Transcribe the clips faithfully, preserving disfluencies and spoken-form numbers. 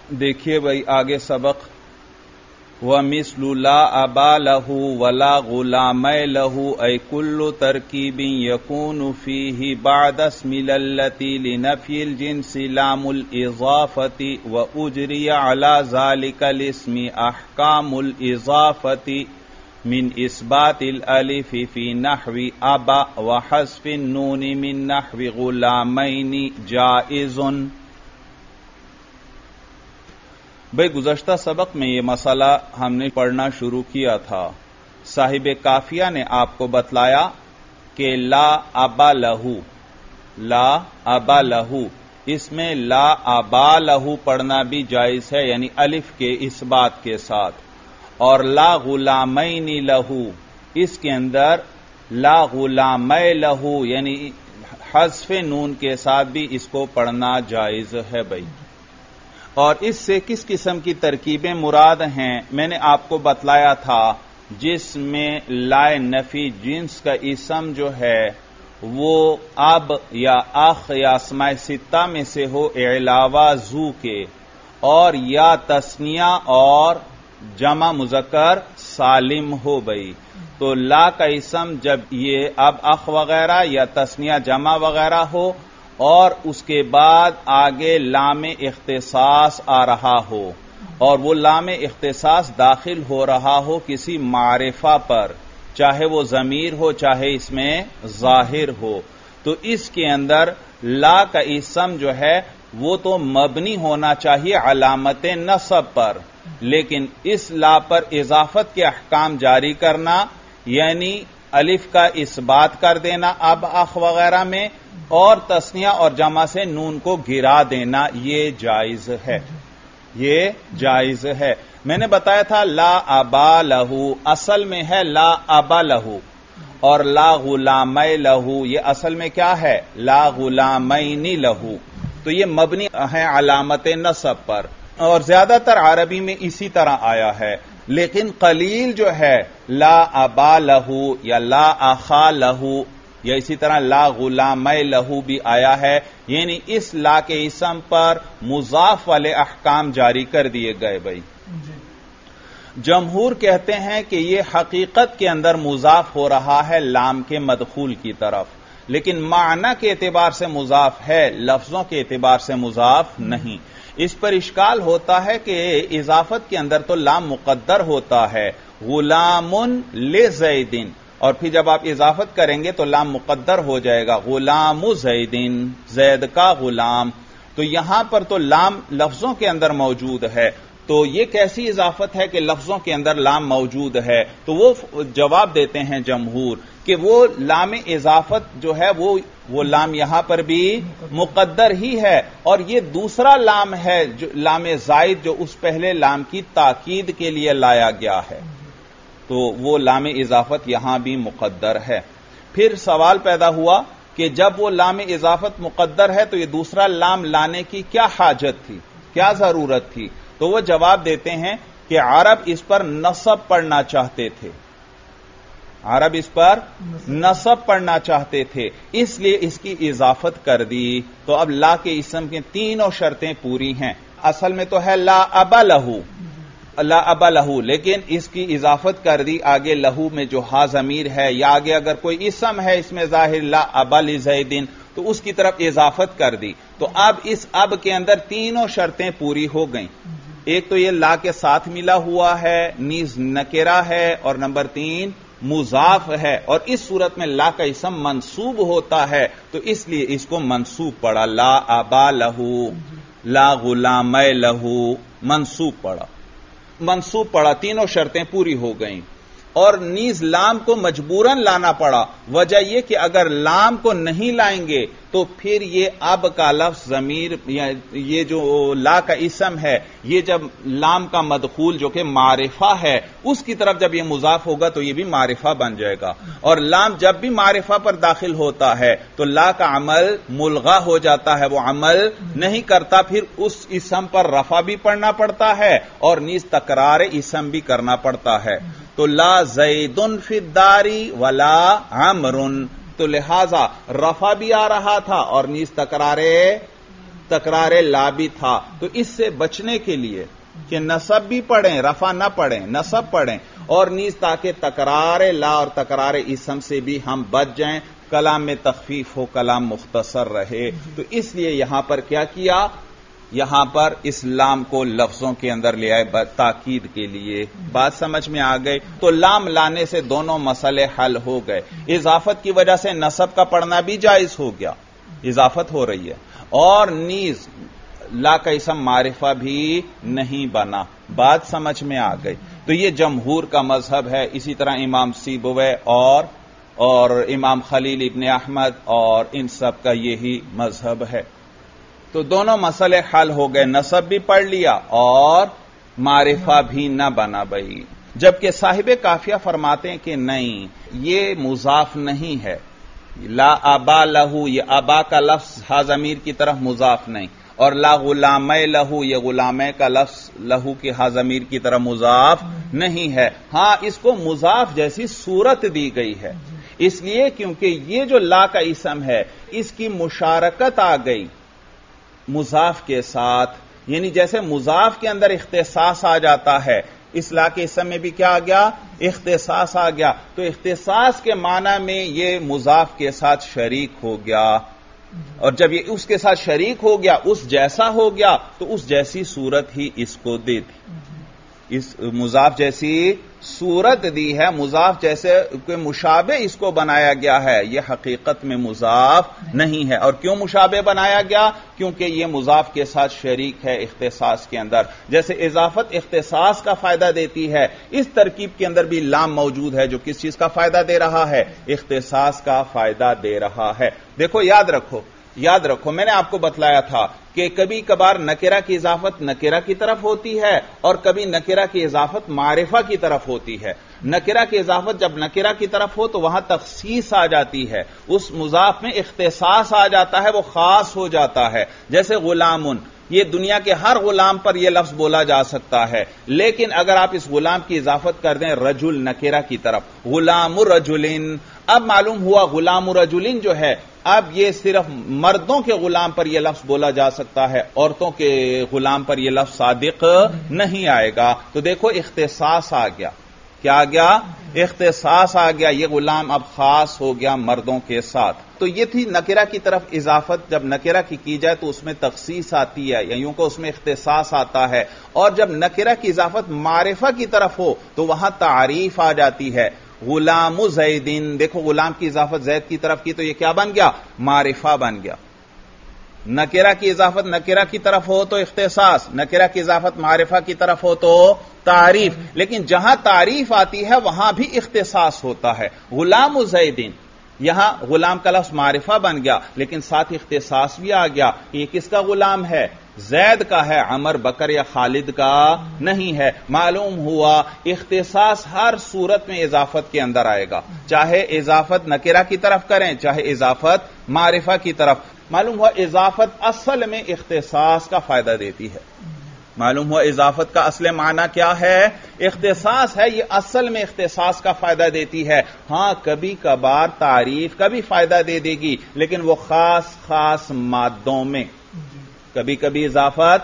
دیکھیے بھائی آگے سبق وَمِثْلُ لَا أَبَا لَهُ وَلَا غُلَامَيْ لَهُ أَيْ كُلُّ تَرْكِيبٍ يَكُونُ فِيهِ بَعْدَ اسْمِ الَّتِي لِنَفْيِ الْجِنْسِ لَامُ الْإِضَافَةِ وَأُجْرِيَ عَلَى ذَلِكَ الْاسْمِ أَحْكَامُ الْإِضَافَةِ مِنْ إِثْبَاتِ الْأَلِفِ فِي نَحْوِ أَبَا وَحَذْفِ النُّونِ مِنْ نَحْوِ غُلَامَيْنِ جَائِزٌ۔ بھئی گزشتہ سبق میں یہ مسئلہ ہم نے پڑھنا شروع کیا تھا۔ صاحب کافیہ نے آپ کو بتلایا کہ لا ابا لہو لا ابا لہو اس میں لا ابا لہو پڑھنا بھی جائز ہے، یعنی الف کے اس بات کے ساتھ، اور لا غلامین لہو اس کے اندر لا غلامی لہو یعنی حذف نون کے ساتھ بھی اس کو پڑھنا جائز ہے بھائی۔ اور اس سے کس قسم کی ترکیبیں مراد ہیں میں نے آپ کو بتلایا تھا، جس میں لائے نفی جنس کا اسم جو ہے وہ اب یا اخ یا اسماء ستہ میں سے ہو علاوہ ذو کے، اور یا تثنیہ اور جمع مذکر سالم ہو بھئی۔ تو لا کا اسم جب یہ اب اخ وغیرہ یا تثنیہ جمع وغیرہ ہو اور اس کے بعد آگے لام اختصاص آ رہا ہو، اور وہ لام اختصاص داخل ہو رہا ہو کسی معرفہ پر، چاہے وہ ضمیر ہو چاہے اس میں ظاہر ہو، تو اس کے اندر لا کا اسم جو ہے وہ تو مبنی ہونا چاہیے علامت نصب پر، لیکن اس لا پر اضافت کے احکام جاری کرنا، یعنی الف کا اثبات کر دینا اب اخ وغیرہ میں، اور تثنیہ اور جمع سے نون کو گرا دینا، یہ جائز ہے، یہ جائز ہے۔ میں نے بتایا تھا لا ابا لہو اصل میں ہے لا ابا لہو، اور لا غلامی لہو یہ اصل میں کیا ہے لا غلامین لہو، تو یہ مبنی ہے علامت نصب پر، اور زیادہ تر عربی میں اسی طرح آیا ہے، لیکن قلیل جو ہے لا ابا لہو یا لا اخا لہو یا اسی طرح لا غلامی لہو بھی آیا ہے، یعنی اس لا کے اسم پر مضاف والے احکام جاری کر دیے گئے بھائی۔ جمہور کہتے ہیں کہ یہ حقیقت کے اندر مضاف ہو رہا ہے لام کے مدخول کی طرف، لیکن معنی کے اعتبار سے مضاف ہے، لفظوں کے اعتبار سے مضاف نہیں۔ اس پر اشکال ہوتا ہے کہ اضافت کے اندر تو لام مقدر ہوتا ہے، غلام لزیدن، اور پھر جب آپ اضافت کریں گے تو لام مقدر ہو جائے گا غلام زیدن، زید کا غلام، تو یہاں پر تو لام لفظوں کے اندر موجود ہے، تو یہ کیسی اضافت ہے کہ لفظوں کے اندر لام موجود ہے؟ تو وہ جواب دیتے ہیں جمہور کہ وہ لام اضافت جو ہے وہ وہ لام یہاں پر بھی مقدر ہی ہے، اور یہ دوسرا لام ہے جو لام زائد جو اس پہلے لام کی تاکید کے لیے لایا گیا ہے، تو وہ لام اضافت یہاں بھی مقدر ہے۔ پھر سوال پیدا ہوا کہ جب وہ لام اضافت مقدر ہے تو یہ دوسرا لام لانے کی کیا حاجت تھی، کیا ضرورت تھی؟ تو وہ جواب دیتے ہیں کہ عرب اس پر نصب پڑھنا چاہتے تھے، عرب اس پر نصب پڑھنا چاہتے تھے، اس لیے اس کی اضافت کر دی۔ تو اب لا کے اسم کی تینوں شرطیں پوری ہیں، اصل میں تو ہے لا ابا لہو لا ابا لہو، لیکن اس کی اضافت کر دی آگے لہو میں جو ہا ضمیر ہے، یا آگے اگر کوئی اسم ہے اس میں ظاہر لا ابا لزیدن تو اس کی طرف اضافت کر دی، تو اب اس اب کے اندر تینوں شرطیں پوری ہو گئیں۔ ایک تو یہ لا کے ساتھ ملا ہوا ہے، نیز نکرہ ہے، اور نمبر تین مضاف ہے، اور اس صورت میں لا کا اسم منصوب ہوتا ہے، تو اس لیے اس کو منصوب پڑھا، لا ابا لہو لا غلامی لہو منصوب پڑھا منصوب پڑھا تینوں شرطیں پوری ہو گئیں۔ اور نیز لام کو مجبوراً لانا پڑا، وجہ یہ کہ اگر لام کو نہیں لائیں گے تو پھر یہ اب کا لفظ ضمیر یہ جو لا کا اسم ہے، یہ جب لام کا مدخول جو کہ معرفہ ہے اس کی طرف جب یہ مضاف ہوگا تو یہ بھی معرفہ بن جائے گا، اور لام جب بھی معرفہ پر داخل ہوتا ہے تو لا کا عمل ملغا ہو جاتا ہے، وہ عمل نہیں کرتا، پھر اس اسم پر رفع بھی پڑھنا پڑتا ہے اور نیز تکرار اسم بھی کرنا پڑتا ہے۔ تو لا زیدن فی الداری ولا عمرن، تو لہذا رفع بھی آ رہا تھا اور نیز تکرار تکرار لا بھی تھا، تو اس سے بچنے کے لیے کہ نصب بھی پڑھیں، رفع نہ پڑھیں، نصب پڑھیں، اور نیز تاکہ تکرار لا اور تکرار اسم سے بھی ہم بچ جائیں، کلام میں تخفیف ہو، کلام مختصر رہے، تو اس لیے یہاں پر کیا کیا، یہاں پر اس لام کو لفظوں کے اندر لے آئے تاکید کے لیے۔ بات سمجھ میں آ گئی؟ تو لام لانے سے دونوں مسئلے حل ہو گئے۔ اضافت کی وجہ سے نصب کا پڑھنا بھی جائز ہو گیا، اضافت ہو رہی ہے، اور نیز لا کا اسم معرفہ بھی نہیں بنا۔ بات سمجھ میں آ گئی؟ تو یہ جمہور کا مذہب ہے، اسی طرح امام سیبویہ اور اور امام خلیل ابن احمد اور ان سب کا یہی مذہب ہے۔ تو دونوں مسئلے حل ہو گئے، نصب بھی پڑھ لیا اور معرفہ بھی نہ بنا بھئی۔ جبکہ صاحب کافیہ فرماتے ہیں کہ نہیں، یہ مضاف نہیں ہے، لا ابا لہو، یہ ابا کا لفظ ہا ضمیر کی طرف مضاف نہیں، اور لا غلام لہو، یہ غلام کا لفظ لہو کی ہا ضمیر کی طرف مضاف نہیں ہے۔ ہاں اس کو مضاف جیسی صورت دی گئی ہے، اس لیے کیونکہ یہ جو لا کا اسم ہے اس کی مشارکت آ گئی مضاف کے ساتھ، یعنی جیسے مضاف کے اندر اختصاص آ جاتا ہے، اس لا کے اسم میں بھی کیا آ گیا، اختصاص آ گیا، تو اختصاص کے معنی میں یہ مضاف کے ساتھ شریک ہو گیا، اور جب یہ اس کے ساتھ شریک ہو گیا، اس جیسا ہو گیا، تو اس جیسی صورت ہی اس کو دے دی، اس مضاف جیسی صورت دی ہے، مضاف جیسے کوئی مشابہ اس کو بنایا گیا ہے، یہ حقیقت میں مضاف نہیں ہے۔ اور کیوں مشابہ بنایا گیا؟ کیونکہ یہ مضاف کے ساتھ شریک ہے اختصاص کے اندر، جیسے اضافت اختصاص کا فائدہ دیتی ہے، اس ترکیب کے اندر بھی لام موجود ہے جو کس چیز کا فائدہ دے رہا ہے، اختصاص کا فائدہ دے رہا ہے۔ دیکھو یاد رکھو یاد رکھو میں نے آپ کو بتلایا تھا کہ کبھی کبھار نکرہ کی اضافت نکرہ کی طرف ہوتی ہے اور کبھی نکرہ کی اضافت معرفہ کی طرف ہوتی ہے۔ نکرہ کی اضافت جب نکرہ کی طرف ہو تو وہاں تخصیص آ جاتی ہے، اس مضاف میں اختصاص آ جاتا ہے، وہ خاص ہو جاتا ہے، جیسے غلامن، یہ دنیا کے ہر غلام پر یہ لفظ بولا جا سکتا ہے، لیکن اگر آپ اس غلام کی اضافت کر دیں رجل نکرہ کی طرف، غلام رجلن، اب معلوم ہوا غلام رجلن جو ہے اب یہ صرف مردوں کے غلام پر یہ لفظ بولا جا سکتا ہے، عورتوں کے غلام پر یہ لفظ صادق نہیں آئے گا۔ تو دیکھو اختصاص آ گیا، کیا آ گیا؟ اختصاص آ گیا، یہ غلام اب خاص ہو گیا مردوں کے ساتھ۔ تو یہ تھی نکرہ کی طرف اضافت، جب نکرہ کی کی جائے تو اس میں تخصیص آتی ہے، یا یوں کہ اس میں اختصاص آتا ہے، اور جب نکرہ کی اضافت معرفہ کی طرف ہو تو وہاں تعریف آ جاتی ہے۔ غلام زیدین، دیکھو غلام کی اضافت زید کی طرف کی تو یہ کیا بن گیا؟ معرفہ بن گیا۔ نکرہ کی اضافت نکرہ کی طرف ہو تو اختصاص، نکرہ کی اضافت معرفہ کی طرف ہو تو تعریف، لیکن جہاں تعریف آتی ہے وہاں بھی اختصاص ہوتا ہے۔ غلام زیدین، یہاں غلام کا لفظ معرفہ بن گیا لیکن ساتھ اختصاص بھی آ گیا، یہ کس کا غلام ہے؟ زید کا ہے، عمر بکر یا خالد کا نہیں ہے۔ معلوم ہوا اختصاص ہر صورت میں اضافت کے اندر آئے گا، چاہے اضافت نکرہ کی طرف کریں چاہے اضافت معرفہ کی طرف۔ معلوم ہوا اضافت اصل میں اختصاص کا فائدہ دیتی ہے، معلوم ہوا اضافت کا اصل معنی کیا ہے؟ اختصاص ہے، یہ اصل میں اختصاص کا فائدہ دیتی ہے۔ ہاں کبھی کبھار تعریف کا بھی فائدہ دے دے گی لیکن وہ خاص خاص مادوں میں، کبھی کبھی اضافت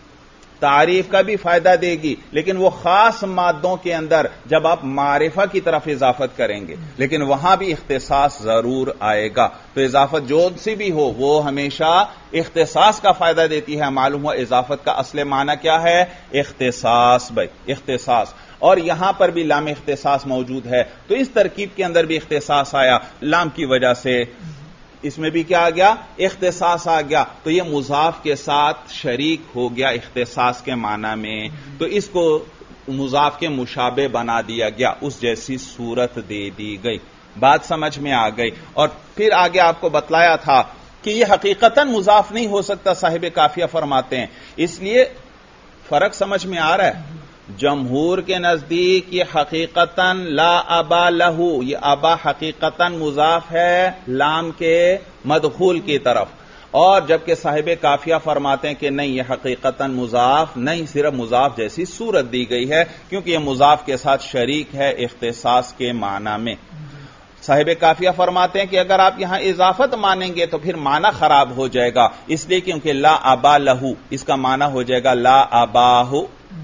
تعریف کا بھی فائدہ دے گی لیکن وہ خاص مادوں کے اندر جب آپ معرفہ کی طرف اضافت کریں گے، لیکن وہاں بھی اختصاص ضرور آئے گا۔ تو اضافت جو سی بھی ہو وہ ہمیشہ اختصاص کا فائدہ دیتی ہے۔ معلوم ہوا اضافت کا اصل معنی کیا ہے؟ اختصاص، بھائی اختصاص، اور یہاں پر بھی لام اختصاص موجود ہے، تو اس ترکیب کے اندر بھی اختصاص آیا، لام کی وجہ سے اس میں بھی کیا آ گیا؟ اختصاص آ گیا، تو یہ مضاف کے ساتھ شریک ہو گیا اختصاص کے معنی میں، تو اس کو مضاف کے مشابہ بنا دیا گیا، اس جیسی صورت دے دی گئی۔ بات سمجھ میں آ گئی؟ اور پھر آگے آپ کو بتلایا تھا کہ یہ حقیقتاً مضاف نہیں ہو سکتا، صاحب کافیہ فرماتے ہیں، اس لیے فرق سمجھ میں آ رہا ہے؟ جمہور کے نزدیک یہ حقیقتاً لا ابا لہو، یہ ابا حقیقتاً مضاف ہے لام کے مدخول کی طرف، اور جبکہ صاحب کافیہ فرماتے ہیں کہ نہیں، یہ حقیقتاً مضاف نہیں، صرف مضاف جیسی صورت دی گئی ہے کیونکہ یہ مضاف کے ساتھ شریک ہے اختصاص کے معنی میں۔ صاحب کافیہ فرماتے ہیں کہ اگر آپ یہاں اضافت مانیں گے تو پھر معنی خراب ہو جائے گا، اس لیے کیونکہ لا ابا لہو اس کا معنی ہو جائے گا لا اباہ،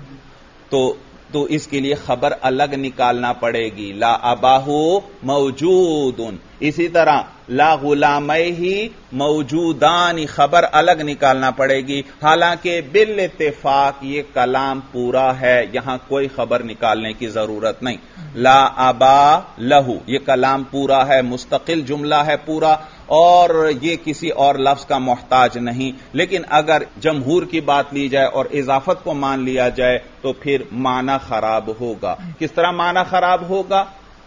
تو تو اس کے لیے خبر الگ نکالنا پڑے گی، لا اباہ موجود۔ اسی طرح لا غلامیہ موجودان، خبر الگ نکالنا پڑے گی، حالانکہ بالاتفاق یہ کلام پورا ہے، یہاں کوئی خبر نکالنے کی ضرورت نہیں۔ لا ابا لہو یہ کلام پورا ہے، مستقل جملہ ہے پورا، اور یہ کسی اور لفظ کا محتاج نہیں۔ لیکن اگر جمہور کی بات لی جائے اور اضافت کو مان لیا جائے تو پھر معنی خراب ہوگا۔ کس طرح معنی خراب ہوگا؟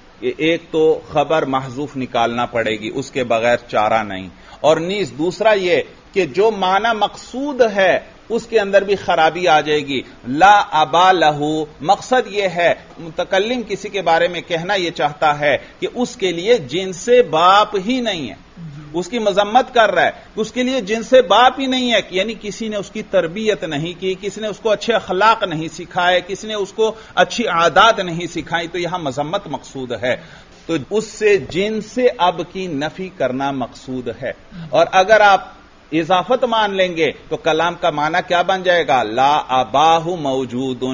ایک تو خبر محذوف نکالنا پڑے گی، اس کے بغیر چارہ نہیں، اور نیز دوسرا یہ کہ جو معنی مقصود ہے اس کے اندر بھی خرابی آ جائے گی۔ لا ابا لہو مقصد یہ ہے، متکلم کسی کے بارے میں کہنا یہ چاہتا ہے کہ اس کے لیے جن سے باپ ہی نہیں ہے، اس کی مذمت کر رہا ہے، اس کے لیے جن سے باپ ہی نہیں ہے، یعنی کسی نے اس کی تربیت نہیں کی، کسی نے اس کو اچھے اخلاق نہیں سکھائے، کسی نے اس کو اچھی عادات نہیں سکھائی، تو یہاں مذمت مقصود ہے، تو اس سے جن سے اب کی نفی کرنا مقصود ہے۔ اور اگر آپ اضافت مان لیں گے تو کلام کا معنی کیا بن جائے گا؟ لا اباہ موجود،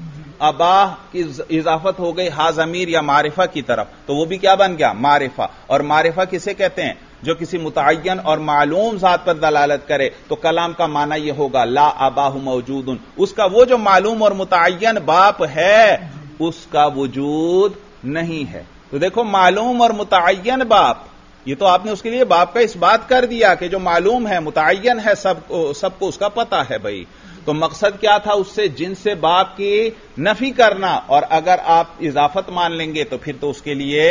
اباہ کی اضافت ہو گئی ہا ضمیر یا معرفہ کی طرف، تو وہ بھی کیا بن گیا؟ معرفہ۔ اور معرفہ کسے کہتے ہیں؟ جو کسی متعین اور معلوم ذات پر دلالت کرے، تو کلام کا معنی یہ ہوگا لا اباہ موجود، اس کا وہ جو معلوم اور متعین باپ ہے اس کا وجود نہیں ہے۔ تو دیکھو معلوم اور متعین باپ، یہ تو آپ نے اس کے لیے باپ کا اس بات کر دیا کہ جو معلوم ہے متعین ہے، سب کو سب کو اس کا پتہ ہے بھائی۔ تو مقصد کیا تھا؟ اس سے جن سے باپ کی نفی کرنا، اور اگر آپ اضافت مان لیں گے تو پھر تو اس کے لیے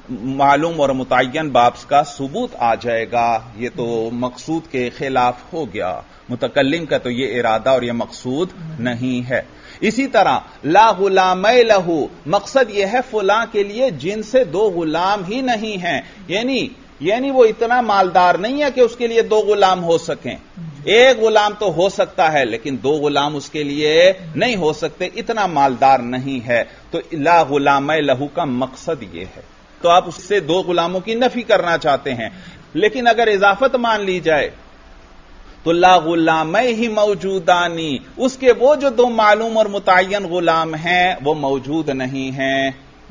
معلوم اور متعین باپ کا ثبوت آ جائے گا، یہ تو مقصود کے خلاف ہو گیا، متکلم کا تو یہ ارادہ اور یہ مقصود نہیں ہے۔ اسی طرح لا غلامی لہو مقصد یہ ہے فلاں کے لیے جن سے دو غلام ہی نہیں ہیں، یعنی یعنی وہ اتنا مالدار نہیں ہے کہ اس کے لیے دو غلام ہو سکیں، ایک غلام تو ہو سکتا ہے لیکن دو غلام اس کے لیے نہیں ہو سکتے، اتنا مالدار نہیں ہے، تو لا غلامی لہو کا مقصد یہ ہے۔ تو آپ اس سے دو غلاموں کی نفی کرنا چاہتے ہیں، لیکن اگر اضافت مان لی جائے تو لا غلامی ہی موجودانی، اس کے وہ جو دو معلوم اور متعین غلام ہیں وہ موجود نہیں ہیں،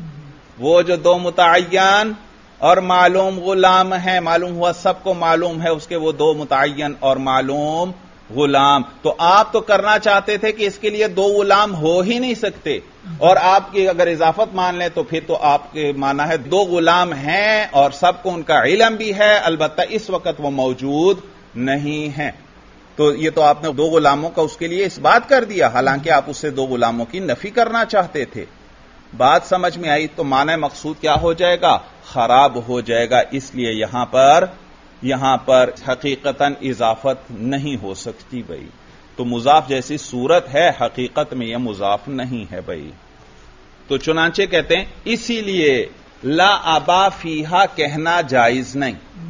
وہ جو دو متعین اور معلوم غلام ہیں، معلوم ہوا سب کو معلوم ہے اس کے وہ دو متعین اور معلوم غلام، تو آپ تو کرنا چاہتے تھے کہ اس کے لیے دو غلام ہو ہی نہیں سکتے، اور آپ کی اگر اضافت مان لیں تو پھر تو آپ کے معنی ہے دو غلام ہیں اور سب کو ان کا علم بھی ہے، البتہ اس وقت وہ موجود نہیں ہیں۔ تو یہ تو آپ نے دو غلاموں کا اس کے لیے اس بات کر دیا، حالانکہ آپ اس سے دو غلاموں کی نفی کرنا چاہتے تھے۔ بات سمجھ میں آئی؟ تو معنی مقصود کیا ہو جائے گا؟ خراب ہو جائے گا، اس لیے یہاں پر یہاں پر حقیقتاً اضافت نہیں ہو سکتی بھائی، تو مضاف جیسی صورت ہے، حقیقت میں یہ مضاف نہیں ہے بھائی۔ تو چنانچہ کہتے ہیں اسی لیے لا ابا فیہا کہنا جائز نہیں،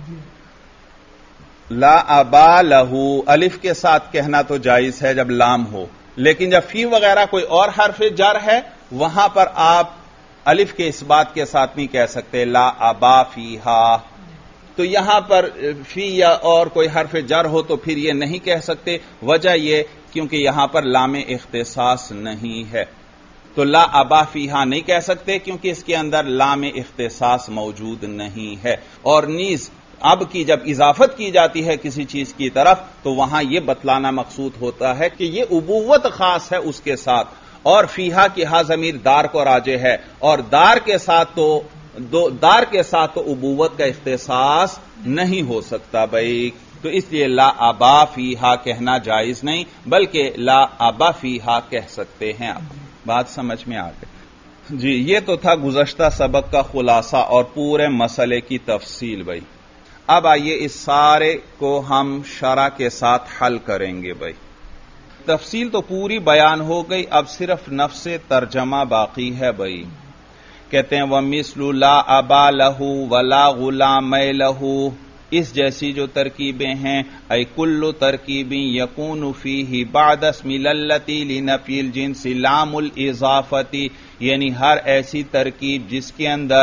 لا ابا لہو الف کے ساتھ کہنا تو جائز ہے جب لام ہو، لیکن جب فی وغیرہ کوئی اور حرف جر ہے وہاں پر آپ الف کے اس بات کے ساتھ نہیں کہہ سکتے لا ابا فیہا، تو یہاں پر فی یا اور کوئی حرف جر ہو تو پھر یہ نہیں کہہ سکتے، وجہ یہ کیونکہ یہاں پر لام اختصاص نہیں ہے، تو لا ابا فیہا نہیں کہہ سکتے کیونکہ اس کے اندر لام اختصاص موجود نہیں ہے، اور نیز اب کی جب اضافت کی جاتی ہے کسی چیز کی طرف تو وہاں یہ بتلانا مقصود ہوتا ہے کہ یہ ابوت خاص ہے اس کے ساتھ، اور فیہا کی ہا ضمیر دار کو راجع ہے، اور دار کے ساتھ تو دو دار کے ساتھ تو ابوت کا اختصاص نہیں ہو سکتا بھائی، تو اس لیے لا ابا فیہا کہنا جائز نہیں بلکہ لا ابا فیہا کہہ سکتے ہیں آپ۔ بات سمجھ میں آ گئی جی؟ یہ تو تھا گزشتہ سبق کا خلاصہ اور پورے مسئلے کی تفصیل بھائی۔ اب آئیے اس سارے کو ہم شرح کے ساتھ حل کریں گے بھائی۔ تفصیل تو پوری بیان ہو گئی، اب صرف نفس ترجمہ باقی ہے بھائی۔ کہتے ہیں وَمِثْلُ لَا أَبَا لَهُ وَلَا غُلَامَيْ لَهُ، اس جیسی جو ترکیبیں ہیں، اے کل ترکیب یکون فیہ بعد اسم التی لنفی الجنس لام الاضافتی، یعنی ہر ایسی ترکیب جس کے اندر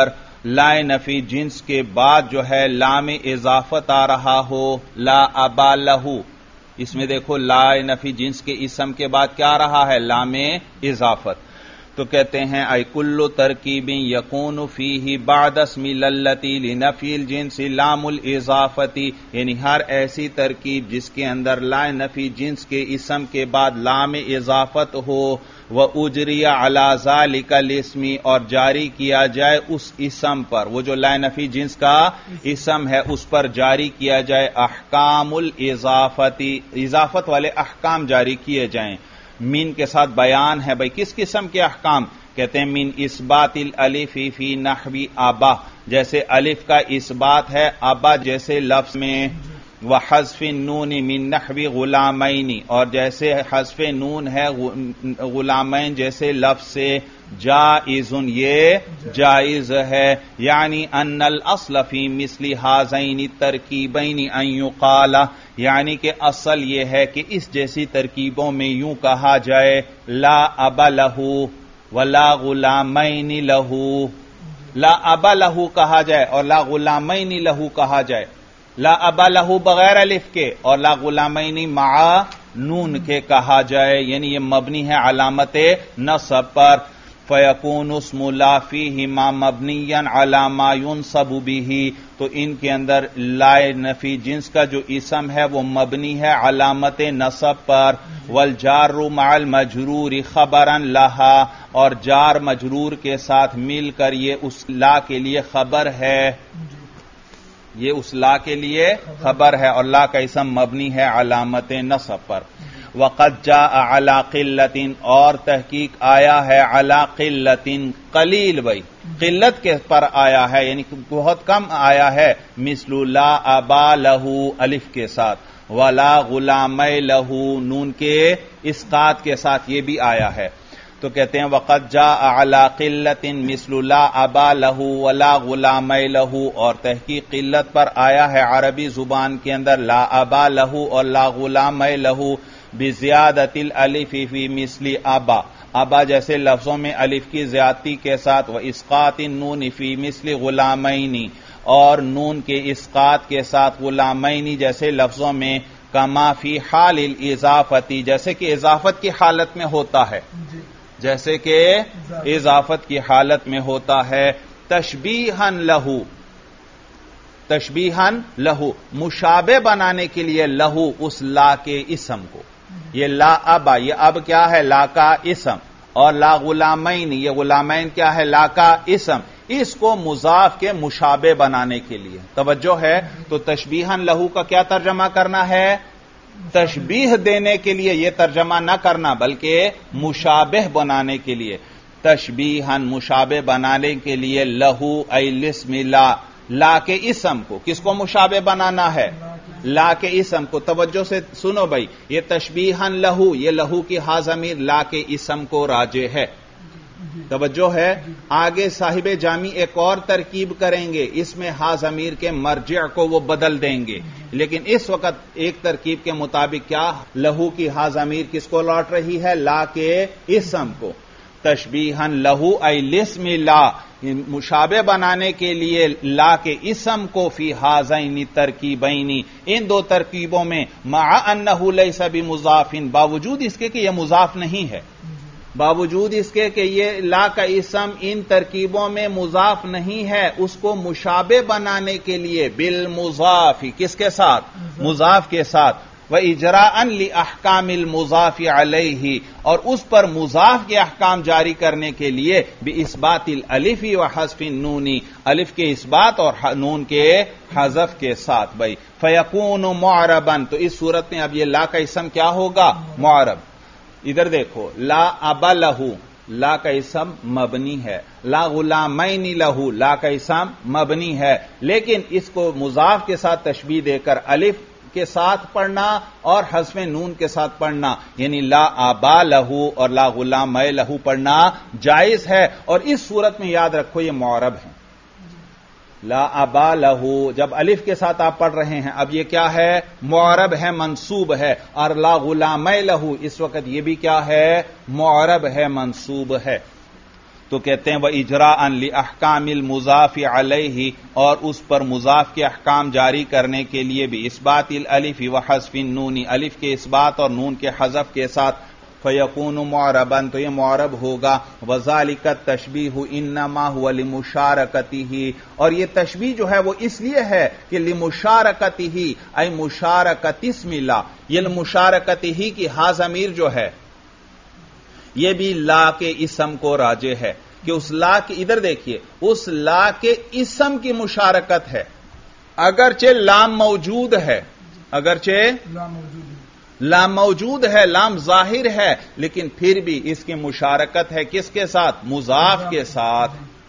لائے نفی جنس کے بعد جو ہے لام اضافت آ رہا ہو، لا ابا لہو، اس میں دیکھو لائے نفی جنس کے اسم کے بعد کیا آ رہا ہے؟ لام اضافت. تو کہتے ہیں اے کل ترکیب یکون فیہ بعد اسم التی لنفی الجنس لام الاضافتی، یعنی ہر ایسی ترکیب جس کے اندر لائے نفی جنس کے اسم کے بعد لام اضافت ہو، وَأُجْرِيَ عَلَى ذَلِكَ الْإِسْمِ، اور جاری کیا جائے اس اسم پر، وہ جو لائے نفی جنس کا اسم ہے اس پر جاری کیا جائے احکام الاضافتی، اضافت والے احکام جاری کیے جائیں. من کے ساتھ بیان ہے بھئی کس قسم کے احکام؟ کہتے ہیں من اثبات الالف فی نحو ابا، جیسے الف کا اثبات ہے ابا جیسے لفظ میں، وحذف النون من نحو غلامین، اور جیسے حذف نون ہے غلامین جیسے لفظ سے، جائز یہ جائز ہے. یعنی ان الاصل فی مثل ہذین الترکیبین ان یقال، یعنی کہ اصل یہ ہے کہ اس جیسی ترکیبوں میں یوں کہا جائے لا ابا لہو ولا غلامین لہو، لا ابا لہو کہا جائے اور لا غلامین لہو کہا جائے، لا ابا لہو بغیر الف کے اور لا غلامین مع نون کے کہا جائے، یعنی یہ مبنی ہے علامت نصب پر. فیکون اسم لا فیہما مبنیا علی ما ینصب بہ، تو ان کے اندر لائے نفی جنس کا جو اسم ہے وہ مبنی ہے علامت نصب پر. والجار مع المجرور خبرا لہا، اور جار مجرور کے ساتھ مل کر یہ اس لا کے لیے خبر ہے، یہ اس لا کے لیے خبر ہے، اور لا کا اسم مبنی ہے علامت نصب پر. وقد جاء علی قلت، اور تحقیق آیا ہے علی قلت، قلیل بھئی قلت کے پر آیا ہے، یعنی بہت کم آیا ہے، مثل لا ابا لہو الف کے ساتھ، ولا غلام لہو نون کے اسقاط کے ساتھ یہ بھی آیا ہے. تو کہتے ہیں وقد جاء علی قلت مثل لا ابا لہو ولا غلام لہو، اور تحقیق قلت پر آیا ہے عربی زبان کے اندر لا ابا لہو اور لا غلام لہو بزیادت الالف فی مثل ابا، ابا جیسے لفظوں میں الف کی زیادتی کے ساتھ، و اسقاط النون فی مثل غلامین، اور نون کے اسقاط کے ساتھ غلامین جیسے لفظوں میں، کما فی حال الاضافتی، جیسے کہ اضافت کی حالت میں ہوتا ہے، جیسے کہ اضافت کی حالت میں ہوتا ہے. تشبیہن لہو، تشبیہن لہو مشابہ بنانے کے لیے لہو اس لا کے اسم کو، یہ لا ابا، یہ اب کیا ہے؟ لا کا اسم، اور لا غلامین، یہ غلامین کیا ہے؟ لا کا اسم، اس کو مضاف کے مشابہ بنانے کے لیے. توجہ ہے؟ تو تشبیہن لہو کا کیا ترجمہ کرنا ہے؟ تشبیہ دینے کے لیے یہ ترجمہ نہ کرنا بلکہ مشابہ بنانے کے لیے. تشبیہن مشابہ بنانے کے لیے، لہو ای لسم لا، لا کے اسم کو، کس کو مشابہ بنانا ہے؟ لا کے اسم کو. توجہ سے سنو بھائی، یہ تشبیہن لہو، یہ لہو کی ہا ضمیر لا کے اسم کو راجع ہے. توجہ ہے؟ آگے صاحب جامی ایک اور ترکیب کریں گے، اس میں ہا ضمیر کے مرجع کو وہ بدل دیں گے، لیکن اس وقت ایک ترکیب کے مطابق کیا لہو کی ہا ضمیر کس کو لوٹ رہی ہے؟ لا کے اسم کو. تشبیہن لہو ای لسم لا، مشابہ بنانے کے لیے لا کے اسم کو، فی ہذین ترکیبین، ان دو ترکیبوں میں، مع انہ لیس بمضاف، باوجود اس کے کہ یہ مضاف نہیں ہے، باوجود اس کے کہ یہ لا کا اسم ان ترکیبوں میں مضاف نہیں ہے، اس کو مشابہ بنانے کے لیے بالمضاف، کس کے ساتھ؟ مضاف کے ساتھ. وَإِجْرَاءً لِأَحْكَامِ الْمُضَافِ عَلَيْهِ، اور اس پر مضاف کے احکام جاری کرنے کے لیے بِإِثْبَاتِ الْأَلِفِ وَحَذْفِ النُّونِ، الف کے اثبات اور نون کے حذف کے ساتھ. بھائی فَيَكُونُ مُعْرَبًا، تو اس صورت میں اب یہ لا کا اسم کیا ہوگا؟ معرب. ادھر دیکھو، لا ابا لہو، لا کا اسم مبنی ہے، لا غلامین لہو، لا کا اسم مبنی ہے، لیکن اس کو مضاف کے ساتھ تشبیہ دے کر الف کے ساتھ پڑھنا اور حذف نون کے ساتھ پڑھنا، یعنی لا آبا لہو اور لا غلام لہو پڑھنا جائز ہے. اور اس صورت میں یاد رکھو یہ معرب ہے. لا آبا لہو جب الف کے ساتھ آپ پڑھ رہے ہیں، اب یہ کیا ہے؟ معرب ہے، منصوب ہے. اور لا غلام لہو اس وقت یہ بھی کیا ہے؟ معرب ہے، منصوب ہے. تو کہتے ہیں وہ اجراء لاحکام المضاف علیہ، اور اس پر مضاف کے احکام جاری کرنے کے لیے بھی اثبات الالف وحذف النون، الف کے اثبات اور نون کے حذف کے ساتھ، فیکون معربا تو یہ معرب ہوگا، وذالک التشبیہ انما هو لمشارکتہ، اور یہ تشبیہ جو ہے وہ اس لیے ہے کہ لمشارکتہ ای مشارکت اسم اللہ، یہ لمشارکتہ کی ہا ضمیر جو ہے یہ بھی لا کے اسم کو راجع ہے، کہ اس لا کے، ادھر دیکھیے، اس لا کے اسم کی مشارکت ہے، اگرچہ لام موجود ہے، اگرچہ لام موجود ہے، لام ظاہر ہے، لیکن پھر بھی اس کی مشارکت ہے کس کے ساتھ؟ مضاف کے ساتھ۔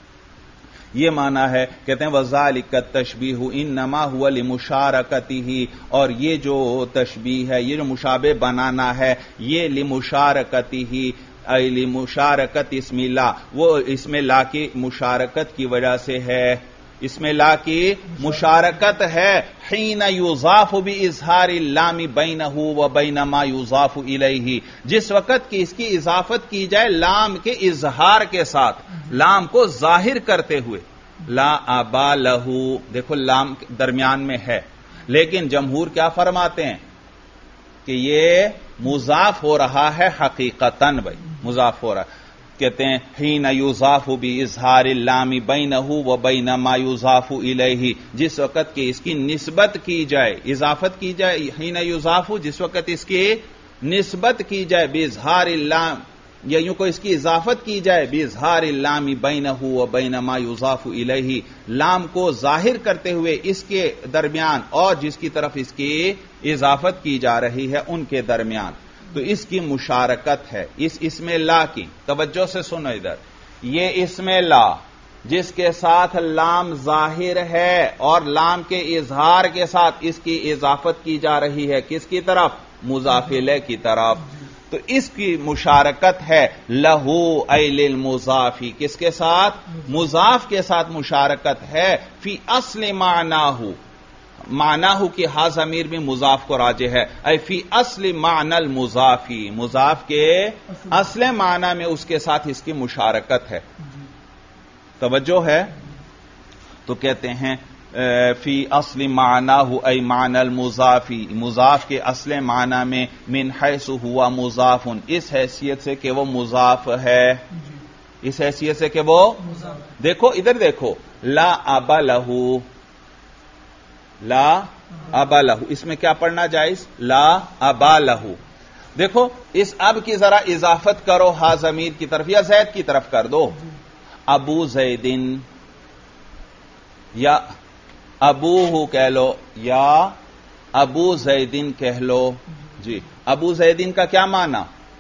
یہ معنی ہے، کہتے ہیں وَذَلِكَ التَّشْبِيهُ إِنَّمَا هُوَ لِمُشَارَكَتِهِ، اور یہ جو تشبیہ ہے، یہ جو مشابہ بنانا ہے، یہ لِمُشَارَكَتِهِ ای لِمُشَارَكَتِ اسم اللہ، وہ اسم لا کی مشارکت کی وجہ سے ہے، اسم لا کی مشارکت ہے، حین یضاف باظہار اللام بینہ و بین ما یضاف الیہ، جس وقت کی اس کی اضافت کی جائے لام کے اظہار کے ساتھ، لام کو ظاہر کرتے ہوئے، لا ابا لہو، دیکھو لام درمیان میں ہے، لیکن جمہور کیا فرماتے ہیں کہ یہ مضاف ہو رہا ہے حقیقتاً، بھائی مضاف ہو رہا ہے، کہتے ہیں حین یضاف باظہار اللام بینہ و بین ما یضاف الیہ، جس وقت کہ اس کی نسبت کی جائے، اضافت کی جائے، حین یضاف جس وقت اس کی نسبت کی جائے باظہار اللام، یا یوں کو اس کی اضافت کی جائے باظہار اللام بینہ و بین ما یضاف الیہ، لام کو ظاہر کرتے ہوئے اس کے درمیان اور جس کی طرف اس کی اضافت کی جا رہی ہے ان کے درمیان، تو اس کی مشارکت ہے، اس اسم لا کی، توجہ سے سنو ادھر، یہ اسم لا جس کے ساتھ لام ظاہر ہے اور لام کے اظہار کے ساتھ اس کی اضافت کی جا رہی ہے، کس کی طرف؟ مضاف الیہ کی طرف، تو اس کی مشارکت ہے لہو ای للمضافی، کس کے ساتھ؟ مضاف کے ساتھ مشارکت ہے، فی اصل معناہ، معناہ کی ہا ضمیر بھی مضاف کو راجع ہے، اے فی اصل معنی المضافی، مضاف کے اصل معنی میں اس کے ساتھ اس کی مشارکت ہے، توجہ ہے؟ تو کہتے ہیں فی اصل معناہ ای معنی المضافی، مضاف کے اصل معنی میں، من حیث ہوا مضاف، اس حیثیت سے کہ وہ مضاف ہے، اس حیثیت سے کہ وہ، دیکھو ادھر دیکھو، لا ابا لہو، لا ابا لہو، اس میں کیا پڑھنا جائز؟ لا ابا لہو، دیکھو اس اب کی ذرا اضافت کرو ہا ضمیر کی طرف یا زید کی طرف کر دو، ابو زیدن، یا ابو کہہ لو یا ابو زیدن کہہ لو، جی ابو زیدن کا کیا معنی؟